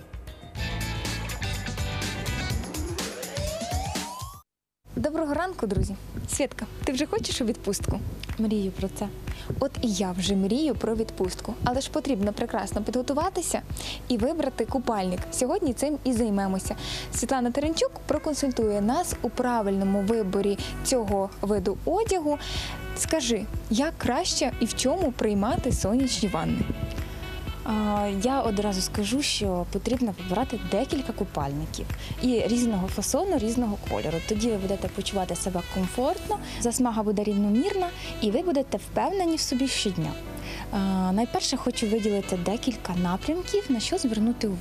Доброго ранку, друзі. Свєтка, ти вже хочеш у відпустку? Мрію про це. От і я вже мрію про відпустку. Але ж потрібно прекрасно підготуватися і вибрати купальник. Сьогодні цим і займемося. Світлана Теренчук проконсультує нас у правильному виборі цього виду одягу. Скажи, як краще і в чому приймати сонячні ванни? Я одразу скажу, що потрібно вибирати декілька купальників і різного фасону, різного кольору. Тоді ви будете почувати себе комфортно, засмага буде рівномірна і ви будете впевнені в собі щодня. Найперше хочу виділити декілька напрямків, на що звернути увагу.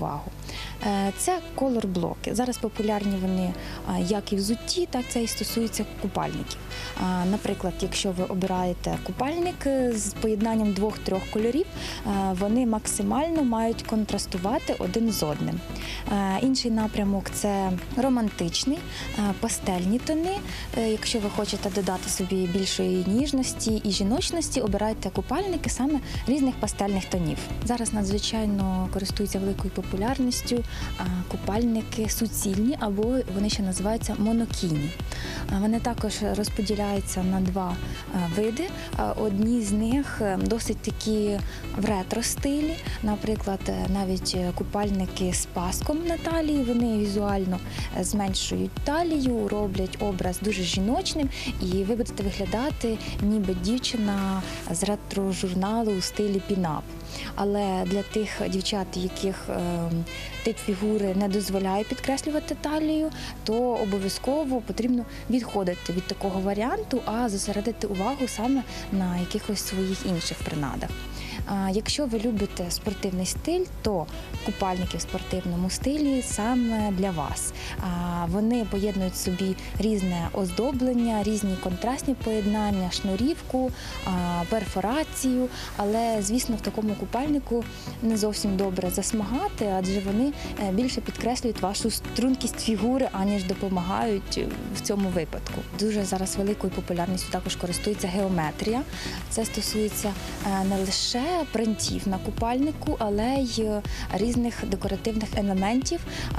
Е, Це колор-блоки. Зараз популярні вони а, як і взутті, так це і стосується купальників. А, Наприклад, якщо ви обираєте купальник з поєднанням двох-трьох кольорів, а, вони максимально мають контрастувати один з одним. А, Інший напрямок – це романтичний, а, пастельні тони. Е, Якщо ви хочете додати собі більшої ніжності і жіночності, обирайте купальники саме різних пастельних тонів. Зараз надзвичайно користуються великою популярністю а, купальники суцільні, або вони ще називаються монокійні. А, Вони також розподіляються на два а, види. А, Одні з них е, досить такі в ретро-стилі. Наприклад, е, навіть купальники з паском на талії, вони візуально е, зменшують талію, роблять образ дуже жіночним, і ви будете виглядати ніби дівчина з ретро-журналу у стилі пінап. Але для тих дівчат, яких е, тип фігури не дозволяє підкреслювати талію, то обов'язково потрібно відходити від такого варіанту, а зосередити увагу саме на якихось своїх інших принадах. А якщо ви любите спортивний стиль, то купальники в спортивному стилі саме для вас. А вони поєднують в собі різне оздоблення, різні контрастні поєднання, шнурівку, а, перфорацію, але, звісно, в такому купальнику не зовсім добре засмагати, адже вони е, більше підкреслюють вашу стрункість фігури, аніж допомагають в цьому випадку. Дуже зараз великою популярністю також користується геометрія. Це стосується е, не лише принтів на купальнику, але й різних декоративних елементів,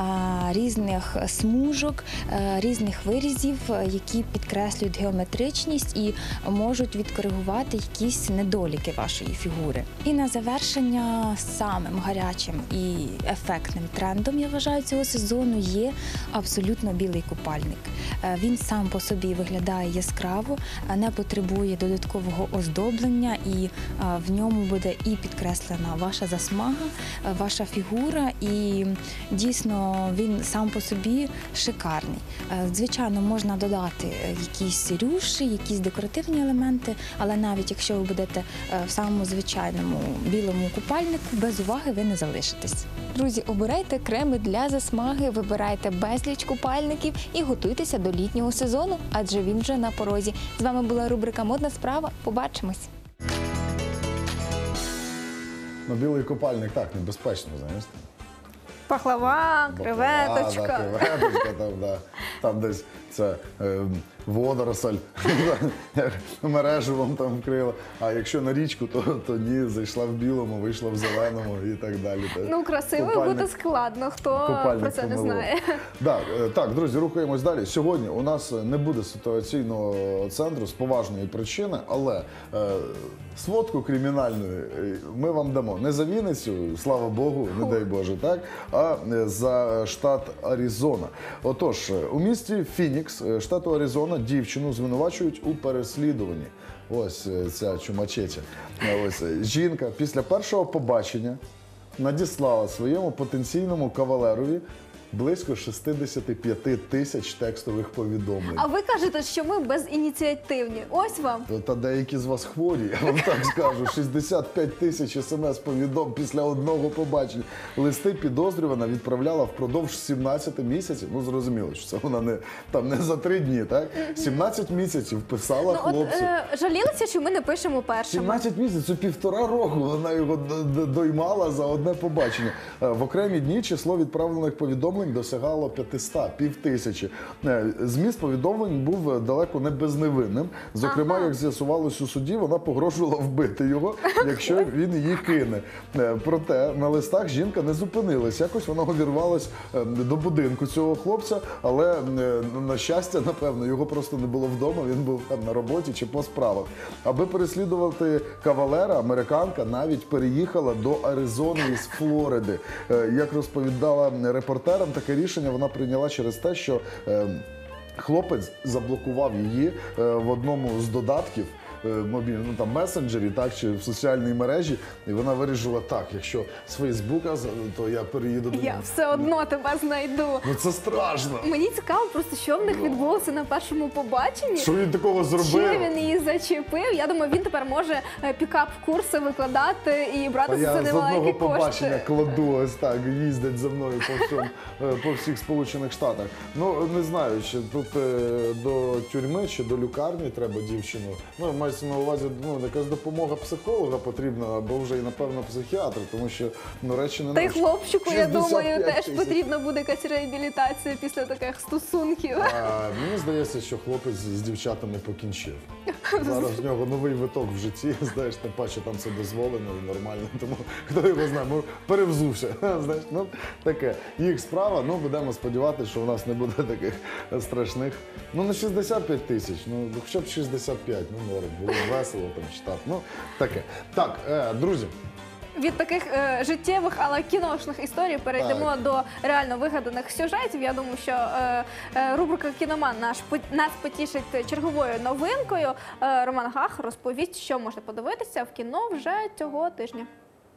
різних смужок, різних вирізів, які підкреслюють геометричність і можуть відкоригувати якісь недоліки вашої фігури. І на завершення самим гарячим і ефектним трендом, я вважаю, цього сезону є абсолютно білий купальник. Він сам по собі виглядає яскраво, не потребує додаткового оздоблення, і в ньому буде і підкреслена ваша засмага, ваша фігура, і дійсно він сам по собі шикарний. Звичайно, можна додати якісь рюші, якісь декоративні елементи, але навіть якщо ви будете в самому звичайному білому купальнику, без уваги ви не залишитесь. Друзі, обирайте креми для засмаги, вибирайте безліч купальників і готуйтеся до літнього сезону, адже він вже на порозі. З вами була рубрика «Модна справа». Побачимось! Ну, білий купальник так небезпечно, знаєш. Пахлава, креветочка. А, да, креветочка там, да. Там десь це е, водоросль мереживом там вкрила. А якщо на річку, то, то ні, зайшла в білому, вийшла в зеленому і так далі. Ну, красиво Купальник- буде складно, хто Купальник про це не помилок. знає. Да, е, так, друзі, рухаємось далі. Сьогодні у нас не буде ситуаційного центру з поважної причини, але е, сводку кримінальну е, ми вам дамо не за Вінницю, слава Богу, не дай Боже, так, а е, за штат Аризона. Отож, е, у місті Фінікс, е, штату Аризона, дівчину звинувачують у переслідуванні. Ось е, ця чумачеча. Е, Ось е, жінка після першого побачення надіслала своєму потенційному кавалерові близько шістдесят п'ять тисяч текстових повідомлень. А ви кажете, що ми безініціативні. Ось вам. Та деякі з вас хворі, я вам так скажу. шістдесят п'ять тисяч смс-повідомлень після одного побачення. Листи підозрювана відправляла впродовж сімнадцяти місяців. Ну, зрозуміло, що це вона не, там, не за три дні, так? сімнадцять місяців писала Ну, хлопцю. от, е, жалілися, що ми не пишемо першими. сімнадцять місяців, півтора року вона його д- д- доймала за одне побачення. Е, В окремі дні число відправлених повідомлень досягало п'ятсот, півтисячі. Е, Зміст повідомлень був далеко не безневинним. Зокрема, як з'ясувалось у суді, вона погрожувала вбити його, якщо він її кине. Е, Проте на листах жінка не зупинилась. Якось вона увірвалась е, до будинку цього хлопця, але, е, на щастя, напевно, його просто не було вдома, він був там на роботі чи по справах. Аби переслідувати кавалера, американка навіть переїхала до Аризони із Флориди. Е, Як розповідала репортерам, таке рішення вона прийняла через те, що е, хлопець заблокував її е, в одному з додатків е, мобільному, ну, там, месенджері, так, чи в соціальній мережі, і вона вирішила, так, якщо з Фейсбука, то я переїду до Я нього. все одно тебе знайду. Ну це страшно. Мені цікаво просто, що в них відбулося на першому побаченні. Що він такого зробив? Чи він її зачепив? Я думаю, він тепер може е, пікап-курси викладати і брати А за я це з одного немаленькі побачення кошти. кладу ось так, їздять за мною по всьому, е, по всіх Сполучених Штатах. Ну, не знаю, чи тут е, до тюрми чи до лікарні треба дівчину. Ну, мається на увазі, ну, якась допомога психолога потрібна, або вже і, напевно, психіатра, тому що, ну, речі не Та й наші. хлопчику, я шістдесят думаю, п'ять теж тисяч. потрібна буде якась реабілітація після таких стосунків. А, мені здається, що хлопець з дівчатами покінчив. Зараз в нього новий виток в житті, знаєш, тим паче там це дозволено і нормально, тому хто його знає, може, перевзувся, знаєш, ну таке. Їх справа, ну будемо сподіватися, що в нас не буде таких страшних, ну не шістдесят п'ять тисяч, ну хоча б шістдесят п'ять, ну норм, було весело там читати, ну таке. Так, е, друзі. Від таких е, життєвих, але кіношних історій перейдемо Так. до реально вигаданих сюжетів. Я думаю, що е, е, рубрика «Кіноман» наш, по- нас потішить черговою новинкою. Е, Роман Гах розповість, що можна подивитися в кіно вже цього тижня.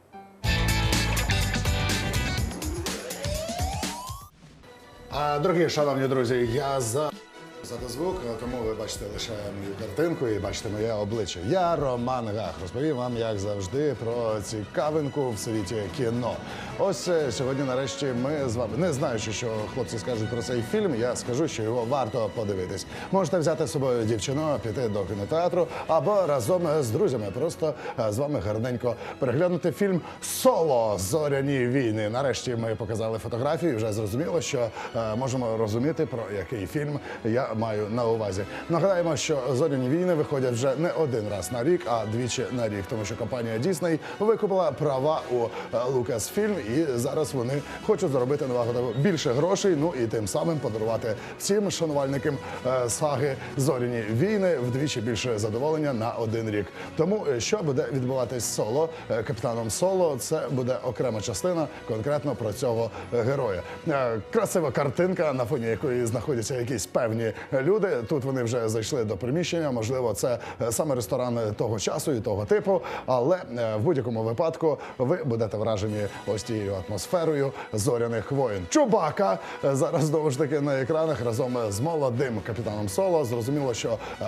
А, дорогі шановні друзі, я за звук, тому ви бачите лише мою картинку і бачите моє обличчя. Я Роман Гах. Розповім вам, як завжди, про цікавинку в світі кіно. Ось е, сьогодні, нарешті, ми з вами, не знаючи, що хлопці скажуть про цей фільм, я скажу, що його варто подивитись. Можете взяти з собою дівчину, піти до кінотеатру або разом з друзями просто е, з вами гарненько переглянути фільм «Соло. Зоряні війни». Нарешті ми показали фотографії, вже зрозуміло, що е, можемо розуміти, про який фільм я маю на увазі. Нагадаємо, що «Зоряні війни» виходять вже не один раз на рік, а двічі на рік, тому що компанія Disney викупила права у Lucasfilm, і зараз вони хочуть заробити на вагоду більше грошей, ну і тим самим подарувати всім шанувальникам е, саги «Зоряні війни» вдвічі більше задоволення на один рік. Тому е, що буде відбуватись з Соло, е, капітаном Соло, це буде окрема частина конкретно про цього е, героя. Е, красива картинка, на фоні якої знаходяться якісь певні люди. Тут вони вже зайшли до приміщення, можливо, це е, саме ресторан того часу і того типу, але е, в будь-якому випадку ви будете вражені ось тією атмосферою зоряних воїн. Чубака е, зараз знову ж таки на екранах разом з молодим капітаном Соло. Зрозуміло, що е,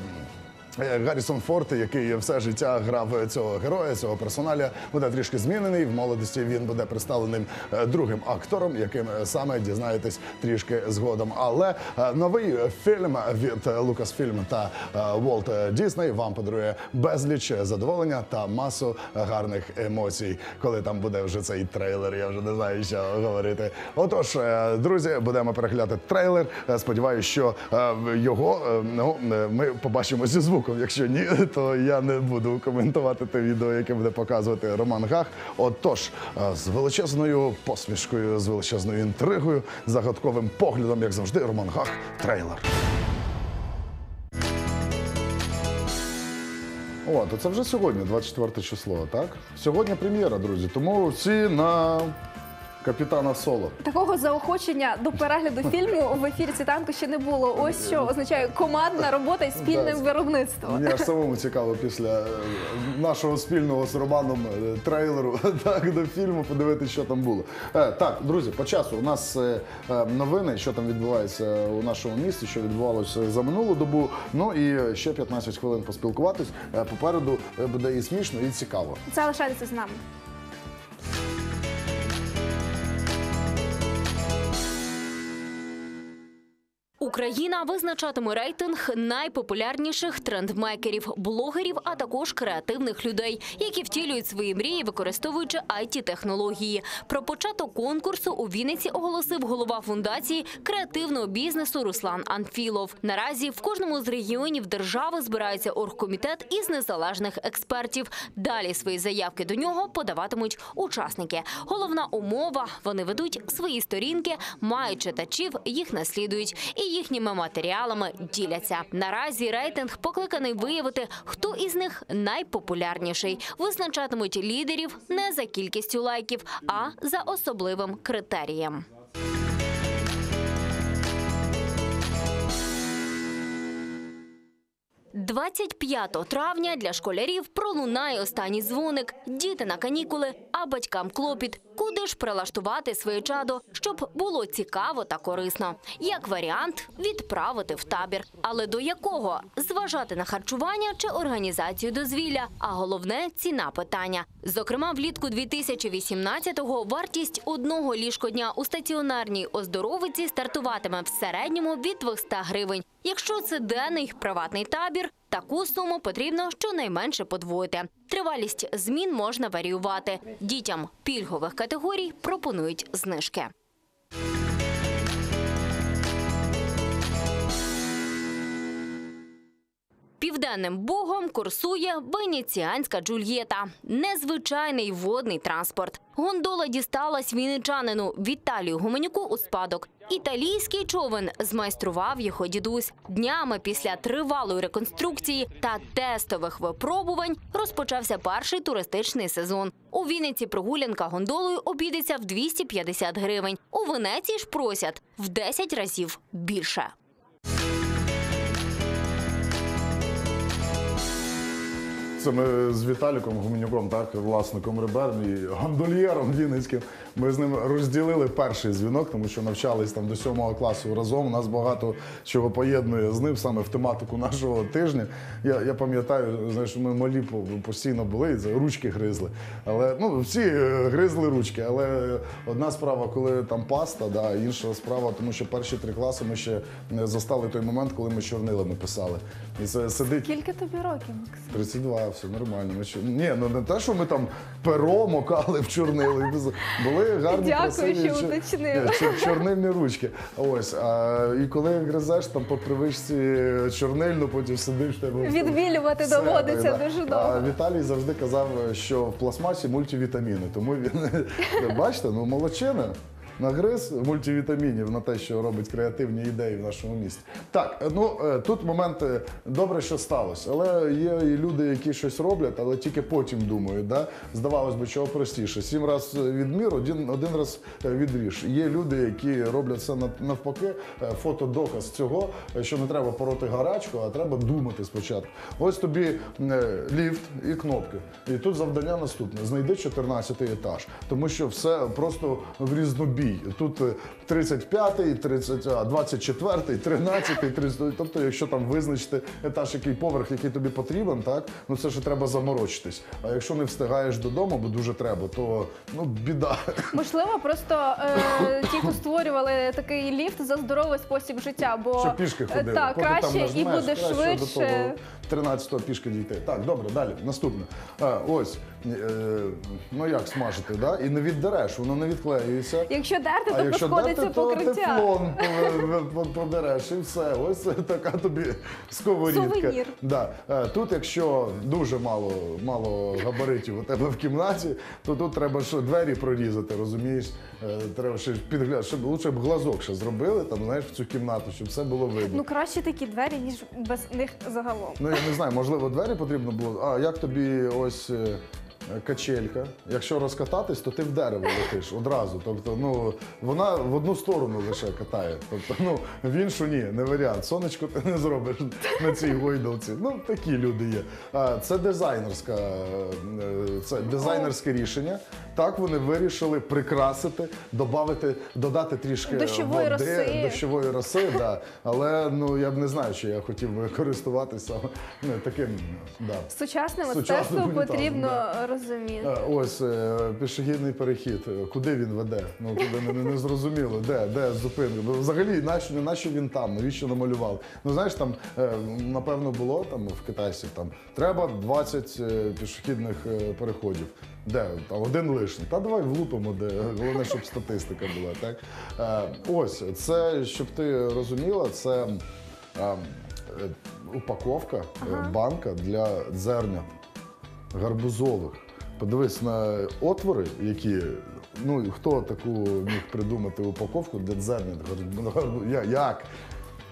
Гаррісон Форд, який все життя грав цього героя, цього персоналя, буде трішки змінений. В молодості він буде представленим е, другим актором, яким е, саме дізнаєтесь трішки згодом. Але е, новий фільм від Lucasfilm та е, Walt Disney вам подарує безліч задоволення та масу гарних емоцій. Коли там буде вже цей трейлер, я вже не знаю, що говорити. Отож, е, друзі, будемо переглядати трейлер. Е, Сподіваюсь, що е, його е, ну, е, ми побачимо зі звуком. Якщо ні, то я не буду коментувати те відео, яке буде показувати Роман Гах. Отож, з величезною посмішкою, з величезною інтригою, загадковим поглядом, як завжди, Роман Гах, трейлер. О, то це вже сьогодні, двадцять четверте число, так? Сьогодні прем'єра, друзі, тому всі на капітана Соло. Такого заохочення до перегляду фільму в ефірі «Світанку» ще не було. Ось що означає командна робота і спільне виробництво. Мені аж самому цікаво після е, нашого спільного з Романом е, трейлеру так, до фільму подивитися, що там було. Е, так, друзі, по часу у нас е, е, новини, що там відбувається у нашому місті, що відбувалося за минулу добу. Ну і ще п'ятнадцять хвилин поспілкуватись. Е, попереду е, буде і смішно, і цікаво. Залишайтеся з нами. Україна визначатиме рейтинг найпопулярніших трендмейкерів, блогерів, а також креативних людей, які втілюють свої мрії, використовуючи ай ті-технології. Про початок конкурсу у Вінниці оголосив голова фундації креативного бізнесу Руслан Анфілов. Наразі в кожному з регіонів держави збирається оргкомітет із незалежних експертів. Далі свої заявки до нього подаватимуть учасники. Головна умова – вони ведуть свої сторінки, мають читачів, їх наслідують і їхніми матеріалами діляться. Наразі рейтинг покликаний виявити, хто із них найпопулярніший. Визначатимуть лідерів не за кількістю лайків, а за особливим критерієм. двадцять п'ятого травня для школярів пролунає останній дзвоник. Діти на канікули, а батькам клопіт. Куди ж прилаштувати своє чадо, щоб було цікаво та корисно? Як варіант – відправити в табір. Але до якого? Зважати на харчування чи організацію дозвілля? А головне – ціна питання. Зокрема, влітку дві тисячі вісімнадцятого вартість одного ліжкодня у стаціонарній оздоровиці стартуватиме в середньому від двохсот гривень. Якщо це денний приватний табір, таку суму потрібно щонайменше подвоїти. Тривалість змін можна варіювати. Дітям пільгових категорій пропонують знижки. Південним Бугом курсує венеціанська Джульєта – незвичайний водний транспорт. Гондола дісталась вінничанину Віталію Гуменюку у спадок. Італійський човен змайстрував його дідусь. Днями після тривалої реконструкції та тестових випробувань розпочався перший туристичний сезон. У Вінниці прогулянка гондолою обійдеться в двісті п'ятдесят гривень. У Венеції ж просять в десять разів більше. Це ми з Віталіком Гуменюком, так, власником Реберн і гондольєром вінницьким. Ми з ним розділили перший дзвінок, тому що навчались там до сьомого класу разом. У нас багато чого поєднує з ним саме в тематику нашого тижня. Я, я пам'ятаю, знаєш, ми малі постійно були, і ручки гризли. Але, ну, всі гризли ручки, але одна справа, коли там паста, да, інша справа, тому що перші три класи ми ще застали той момент, коли ми чорнилами писали. І це сидить... Скільки тобі років, Максим? тридцять два, все нормально. Ми... Ні, ну не те, що ми там перо мокали в чорнили. Були гарні, Дякую, красиві що уточнили. чорнильні ручки. Ось, а, і коли гризеш там по привичці чорнильну, потім сидиш, тебе... Відбілювати Все, доводиться да. дуже довго. А Віталій завжди казав, що в пластмасі мультивітаміни. Тому він, бачите, ну молодчина. Нагриз мультивітамінів на те, що робить креативні ідеї в нашому місті. Так, ну тут момент добре, що сталося. Але є і люди, які щось роблять, але тільки потім думають. Да? Здавалось би, чого простіше. Сім раз відмір, один, один раз відріж. Є люди, які роблять це навпаки, фотодоказ цього, що не треба пороти гарячку, а треба думати спочатку. Ось тобі ліфт і кнопки. І тут завдання наступне. Знайди чотирнадцятий етаж. Тому що все просто в різнобій. Тут тридцять п'ятий, двадцять четвертий, тринадцятий, тридцятий. Тобто, якщо там визначити етаж, який поверх, який тобі потрібен, так, ну це ж треба заморочитись. А якщо не встигаєш додому, бо дуже треба, то ну біда. Можливо, просто е, ті, хто створювали такий ліфт, за здоровий спосіб життя, бо щоб пішки ходили. Так, поки краще там нажмеш, і буде краще швидше. До того тринадцятого пішки дійти. Так, добре, далі, наступне. А, ось, е, ну як смажити, да? І не віддереш, воно не відклеюється. Якщо дерти, а то якщо пошкодиться дерти, то покриття. тефлон подереш і все. Ось така тобі сковорідка. Сувенір. Да. Тут, якщо дуже мало, мало габаритів у тебе в кімнаті, то тут треба ще двері прорізати, розумієш? Треба ще підгляд, щоб лучше б глазок ще зробили, там, знаєш, в цю кімнату, щоб все було видно. Ну краще такі двері, ніж без них загалом. Ну я не знаю, можливо, двері потрібно було. А як тобі ось качелька? Якщо розкататись, то ти в дерево летиш одразу. Тобто, ну, вона в одну сторону лише катає. Тобто, ну, в іншу ні, не варіант. Сонечко ти не зробиш на цій гойдалці. Ну, такі люди є. А, це дизайнерська, це дизайнерське рішення. Так вони вирішили прикрасити, добавити, додати трішки дощової води, роси. дощової роси, да. Але ну я б не знаю, чи я хотів би користуватися ну, таким. Да. Сучасним Сучасним мистецтвом унітазом, потрібно да. розуміти. Ось пішохідний перехід. Куди він веде? Ну куди не, не зрозуміло. Де, де зупинка? Бо взагалі, нащо, нащо він там? Навіщо намалював? Ну знаєш, там напевно було там в китайців там треба двадцять пішохідних переходів. Де? Там один лишній. Та давай влупимо, де. Головне, щоб статистика була. Так? Ось, це, щоб ти розуміла, це а, упаковка, ага. банка для зерня гарбузових. Подивись на отвори, які, ну, хто таку міг придумати упаковку для зерня? Як?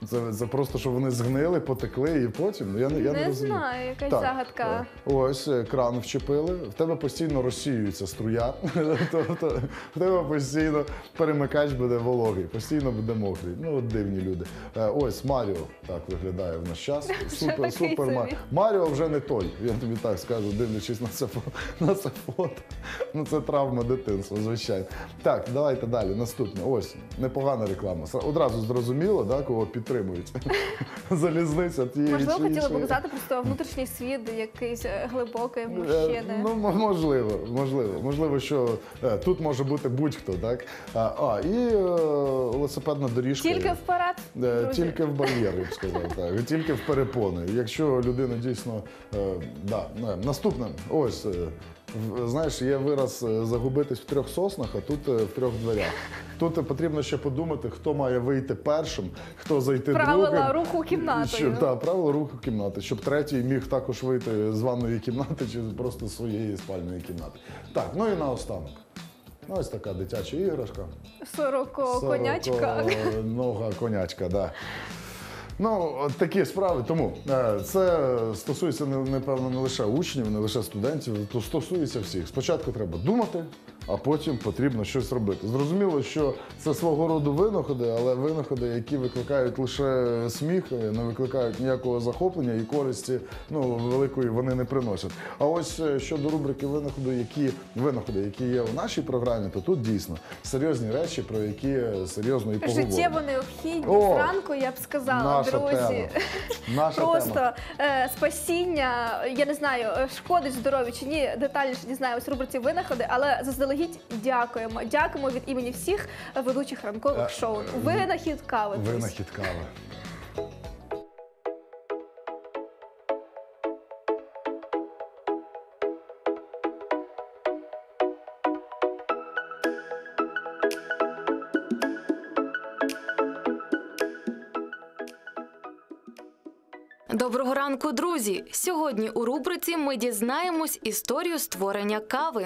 Це, це просто, що вони згнили, потекли і потім. Я, не- я не, Не розумію. знаю, якась Так, загадка. Ось е, кран вчепили, в тебе постійно розсіюється струя, тобто в тебе постійно перемикач буде вологий, постійно буде мокрий. Ну, от дивні люди. Е, Ось Маріо так виглядає в наш час. Супер, такий супер Ма- собі. Маріо вже не той, я тобі так скажу, дивлячись на це, фо- на це фото. Ну, це травма дитинства, звичайно. Так, давайте далі. Наступне. Ось, непогана реклама. Сра- Одразу зрозуміло, да, кого підтримують. Залізниця тієї Можливо, чи хотіли іншої. показати просто внутрішній світ якийсь е, глибокий Е, мужчини. Ну, м- можливо, можливо. Можливо, що е, тут може бути будь-хто, так? А, а і е, велосипедна доріжка. Тільки вперед, Е, друзі. Тільки в бар'єр, я б сказав, так. Тільки в перепони. Якщо людина дійсно. Е, да. е, Наступне, ось. е, в- Знаєш, є вираз е, загубитись в трьох соснах, а тут е, в трьох дверях. Тут е, потрібно ще подумати, хто має вийти першим, хто зайти Правила другим. руху кімнатою. Щоб, так, правило руху кімнати, щоб третій міг також вийти з ванної кімнати чи просто з своєї спальної кімнати. Так, ну і наостанок. Ну, ось така дитяча іграшка. Сороко конячка. Нога конячка, так. Да. Ну, от такі справи. Тому е, це стосується, не- напевно, не лише учнів, не лише студентів, то стосується всіх. Спочатку треба думати, а потім потрібно щось робити. Зрозуміло, що це свого роду винаходи, але винаходи, які викликають лише сміх, не викликають ніякого захоплення і користі, ну, великої вони не приносять. А ось е, щодо рубрики винаходи, які винаходи, які є в нашій програмі, то тут дійсно серйозні речі, про які серйозно і поговоримо. Життєво необхідні О, зранку, я б сказала, наша друзі. тема. Наша Просто тема. е, спасіння, я не знаю, е, шкодить здоров'ю чи ні, детальніше дізнаємось в рубриці винаходи, але заздалегідь дякуємо. Дякуємо від імені всіх ведучих ранкових Е, шоу. Винахід кави. друзі. Винахід кави. Доброго ранку, друзі! Сьогодні у рубриці ми дізнаємось історію створення кави.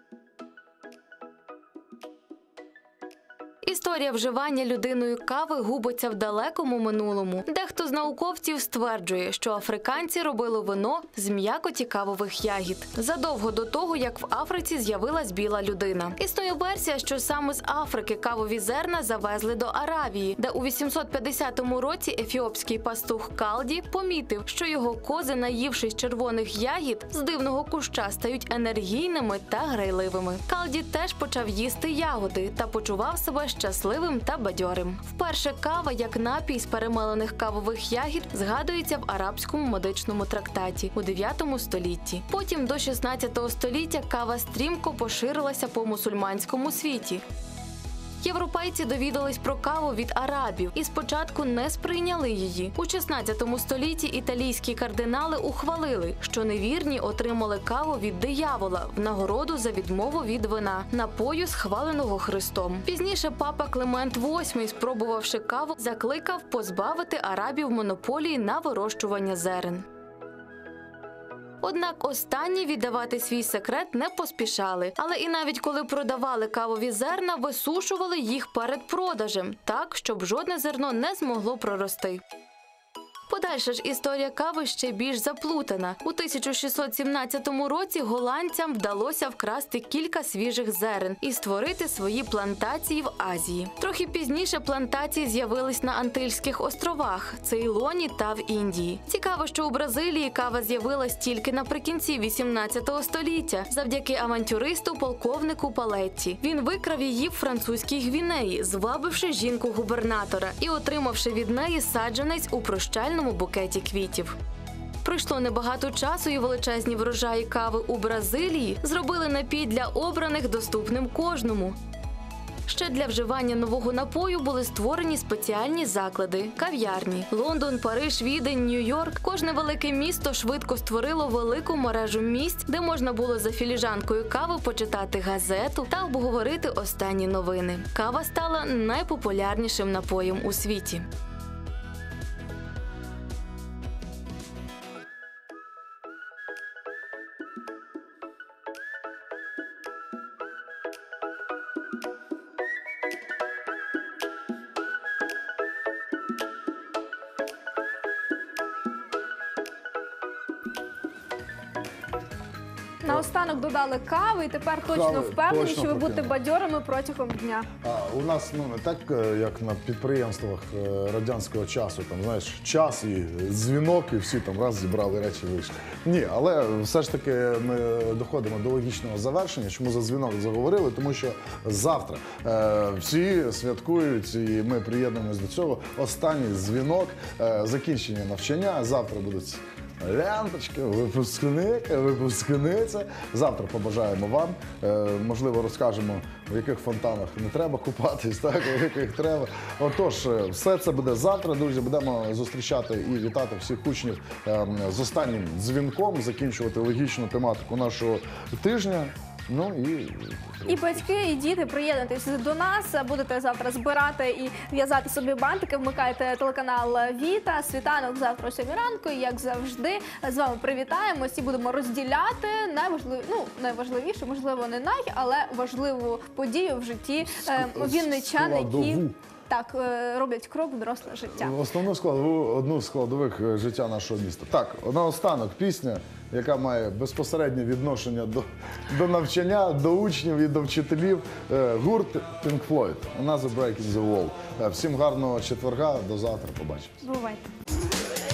Історія вживання людиною кави губиться в далекому минулому. Дехто з науковців стверджує, що африканці робили вино з м'якоті кавових ягід. Задовго до того, як в Африці з'явилась біла людина. Існує версія, що саме з Африки кавові зерна завезли до Аравії, де у вісімсот п'ятдесятому році ефіопський пастух Калді помітив, що його кози, наївшись червоних ягід, з дивного куща стають енергійними та грайливими. Калді теж почав їсти ягоди та почував себе щасливим та бадьорим. Вперше кава як напій з перемелених кавових ягід згадується в арабському медичному трактаті у дев'ятому столітті. Потім до шістнадцятого століття кава стрімко поширилася по мусульманському світі. Європейці довідались про каву від арабів і спочатку не сприйняли її. У шістнадцятому столітті італійські кардинали ухвалили, що невірні отримали каву від диявола в нагороду за відмову від вина, напою, схваленого Христом. Пізніше папа Климент восьмий, спробувавши каву, закликав позбавити арабів монополії на вирощування зерен. Однак останні віддавати свій секрет не поспішали. Але і навіть коли продавали кавові зерна, висушували їх перед продажем, так, щоб жодне зерно не змогло прорости. Подальша ж історія кави ще більш заплутана. У тисяча шістсот сімнадцятому році голландцям вдалося вкрасти кілька свіжих зерен і створити свої плантації в Азії. Трохи пізніше плантації з'явились на Антильських островах, Цейлоні та в Індії. Цікаво, що у Бразилії кава з'явилась тільки наприкінці вісімнадцятого століття, завдяки авантюристу полковнику Палетті. Він викрав її в французькій Гвінеї, звабивши жінку-губернатора і отримавши від неї саджанець у прощальному букеті квітів. Пройшло небагато часу, і величезні врожаї кави у Бразилії зробили напій для обраних доступним кожному. Ще для вживання нового напою були створені спеціальні заклади – кав'ярні. Лондон, Париж, Відень, Нью-Йорк – кожне велике місто швидко створило велику мережу місць, де можна було за філіжанкою кави почитати газету та обговорити останні новини. Кава стала найпопулярнішим напоєм у світі. Наостанок додали кави і тепер точно Кави, впевнені, точно що ви будете прокинули. бадьорими протягом дня. А у нас ну не так, е, як на підприємствах е, радянського часу. Там знаєш, час і дзвінок, і всі там раз зібрали речі, вийшли. Ні, але все ж таки ми доходимо до логічного завершення. Чому за дзвінок заговорили? Тому що завтра е, всі святкують, і ми приєднуємось до цього. Останній дзвінок, е, закінчення навчання. Завтра будуть ленточки, випускник, випускниця. Завтра побажаємо вам. Е, можливо, розкажемо, в яких фонтанах не треба купатись, так, в яких треба. Отож, е, все це буде завтра, друзі. Будемо зустрічати і вітати всіх учнів е, з останнім дзвінком, закінчувати логічну тематику нашого тижня. Ну і І батьки, і діти, приєднуйтесь до нас, будете завтра збирати і в'язати собі бантики, вмикайте телеканал Віта, світанок завтра о сьомій ранку, і як завжди, з вами привітаємось і будемо розділяти найважливі, ну, найважливіше, можливо, не най, але важливу подію в житті е, вінничан, які складову. так е, роблять крок в доросле життя. Основну складову, одну з складових е, життя нашого міста. Так, наостанок пісня, яка має безпосереднє відношення до, до навчання, до учнів і до вчителів. Е, Гурт Pink Floyd, Another Break in the Wall. Е, Всім гарного четверга, до завтра, побачимось. Бувайте.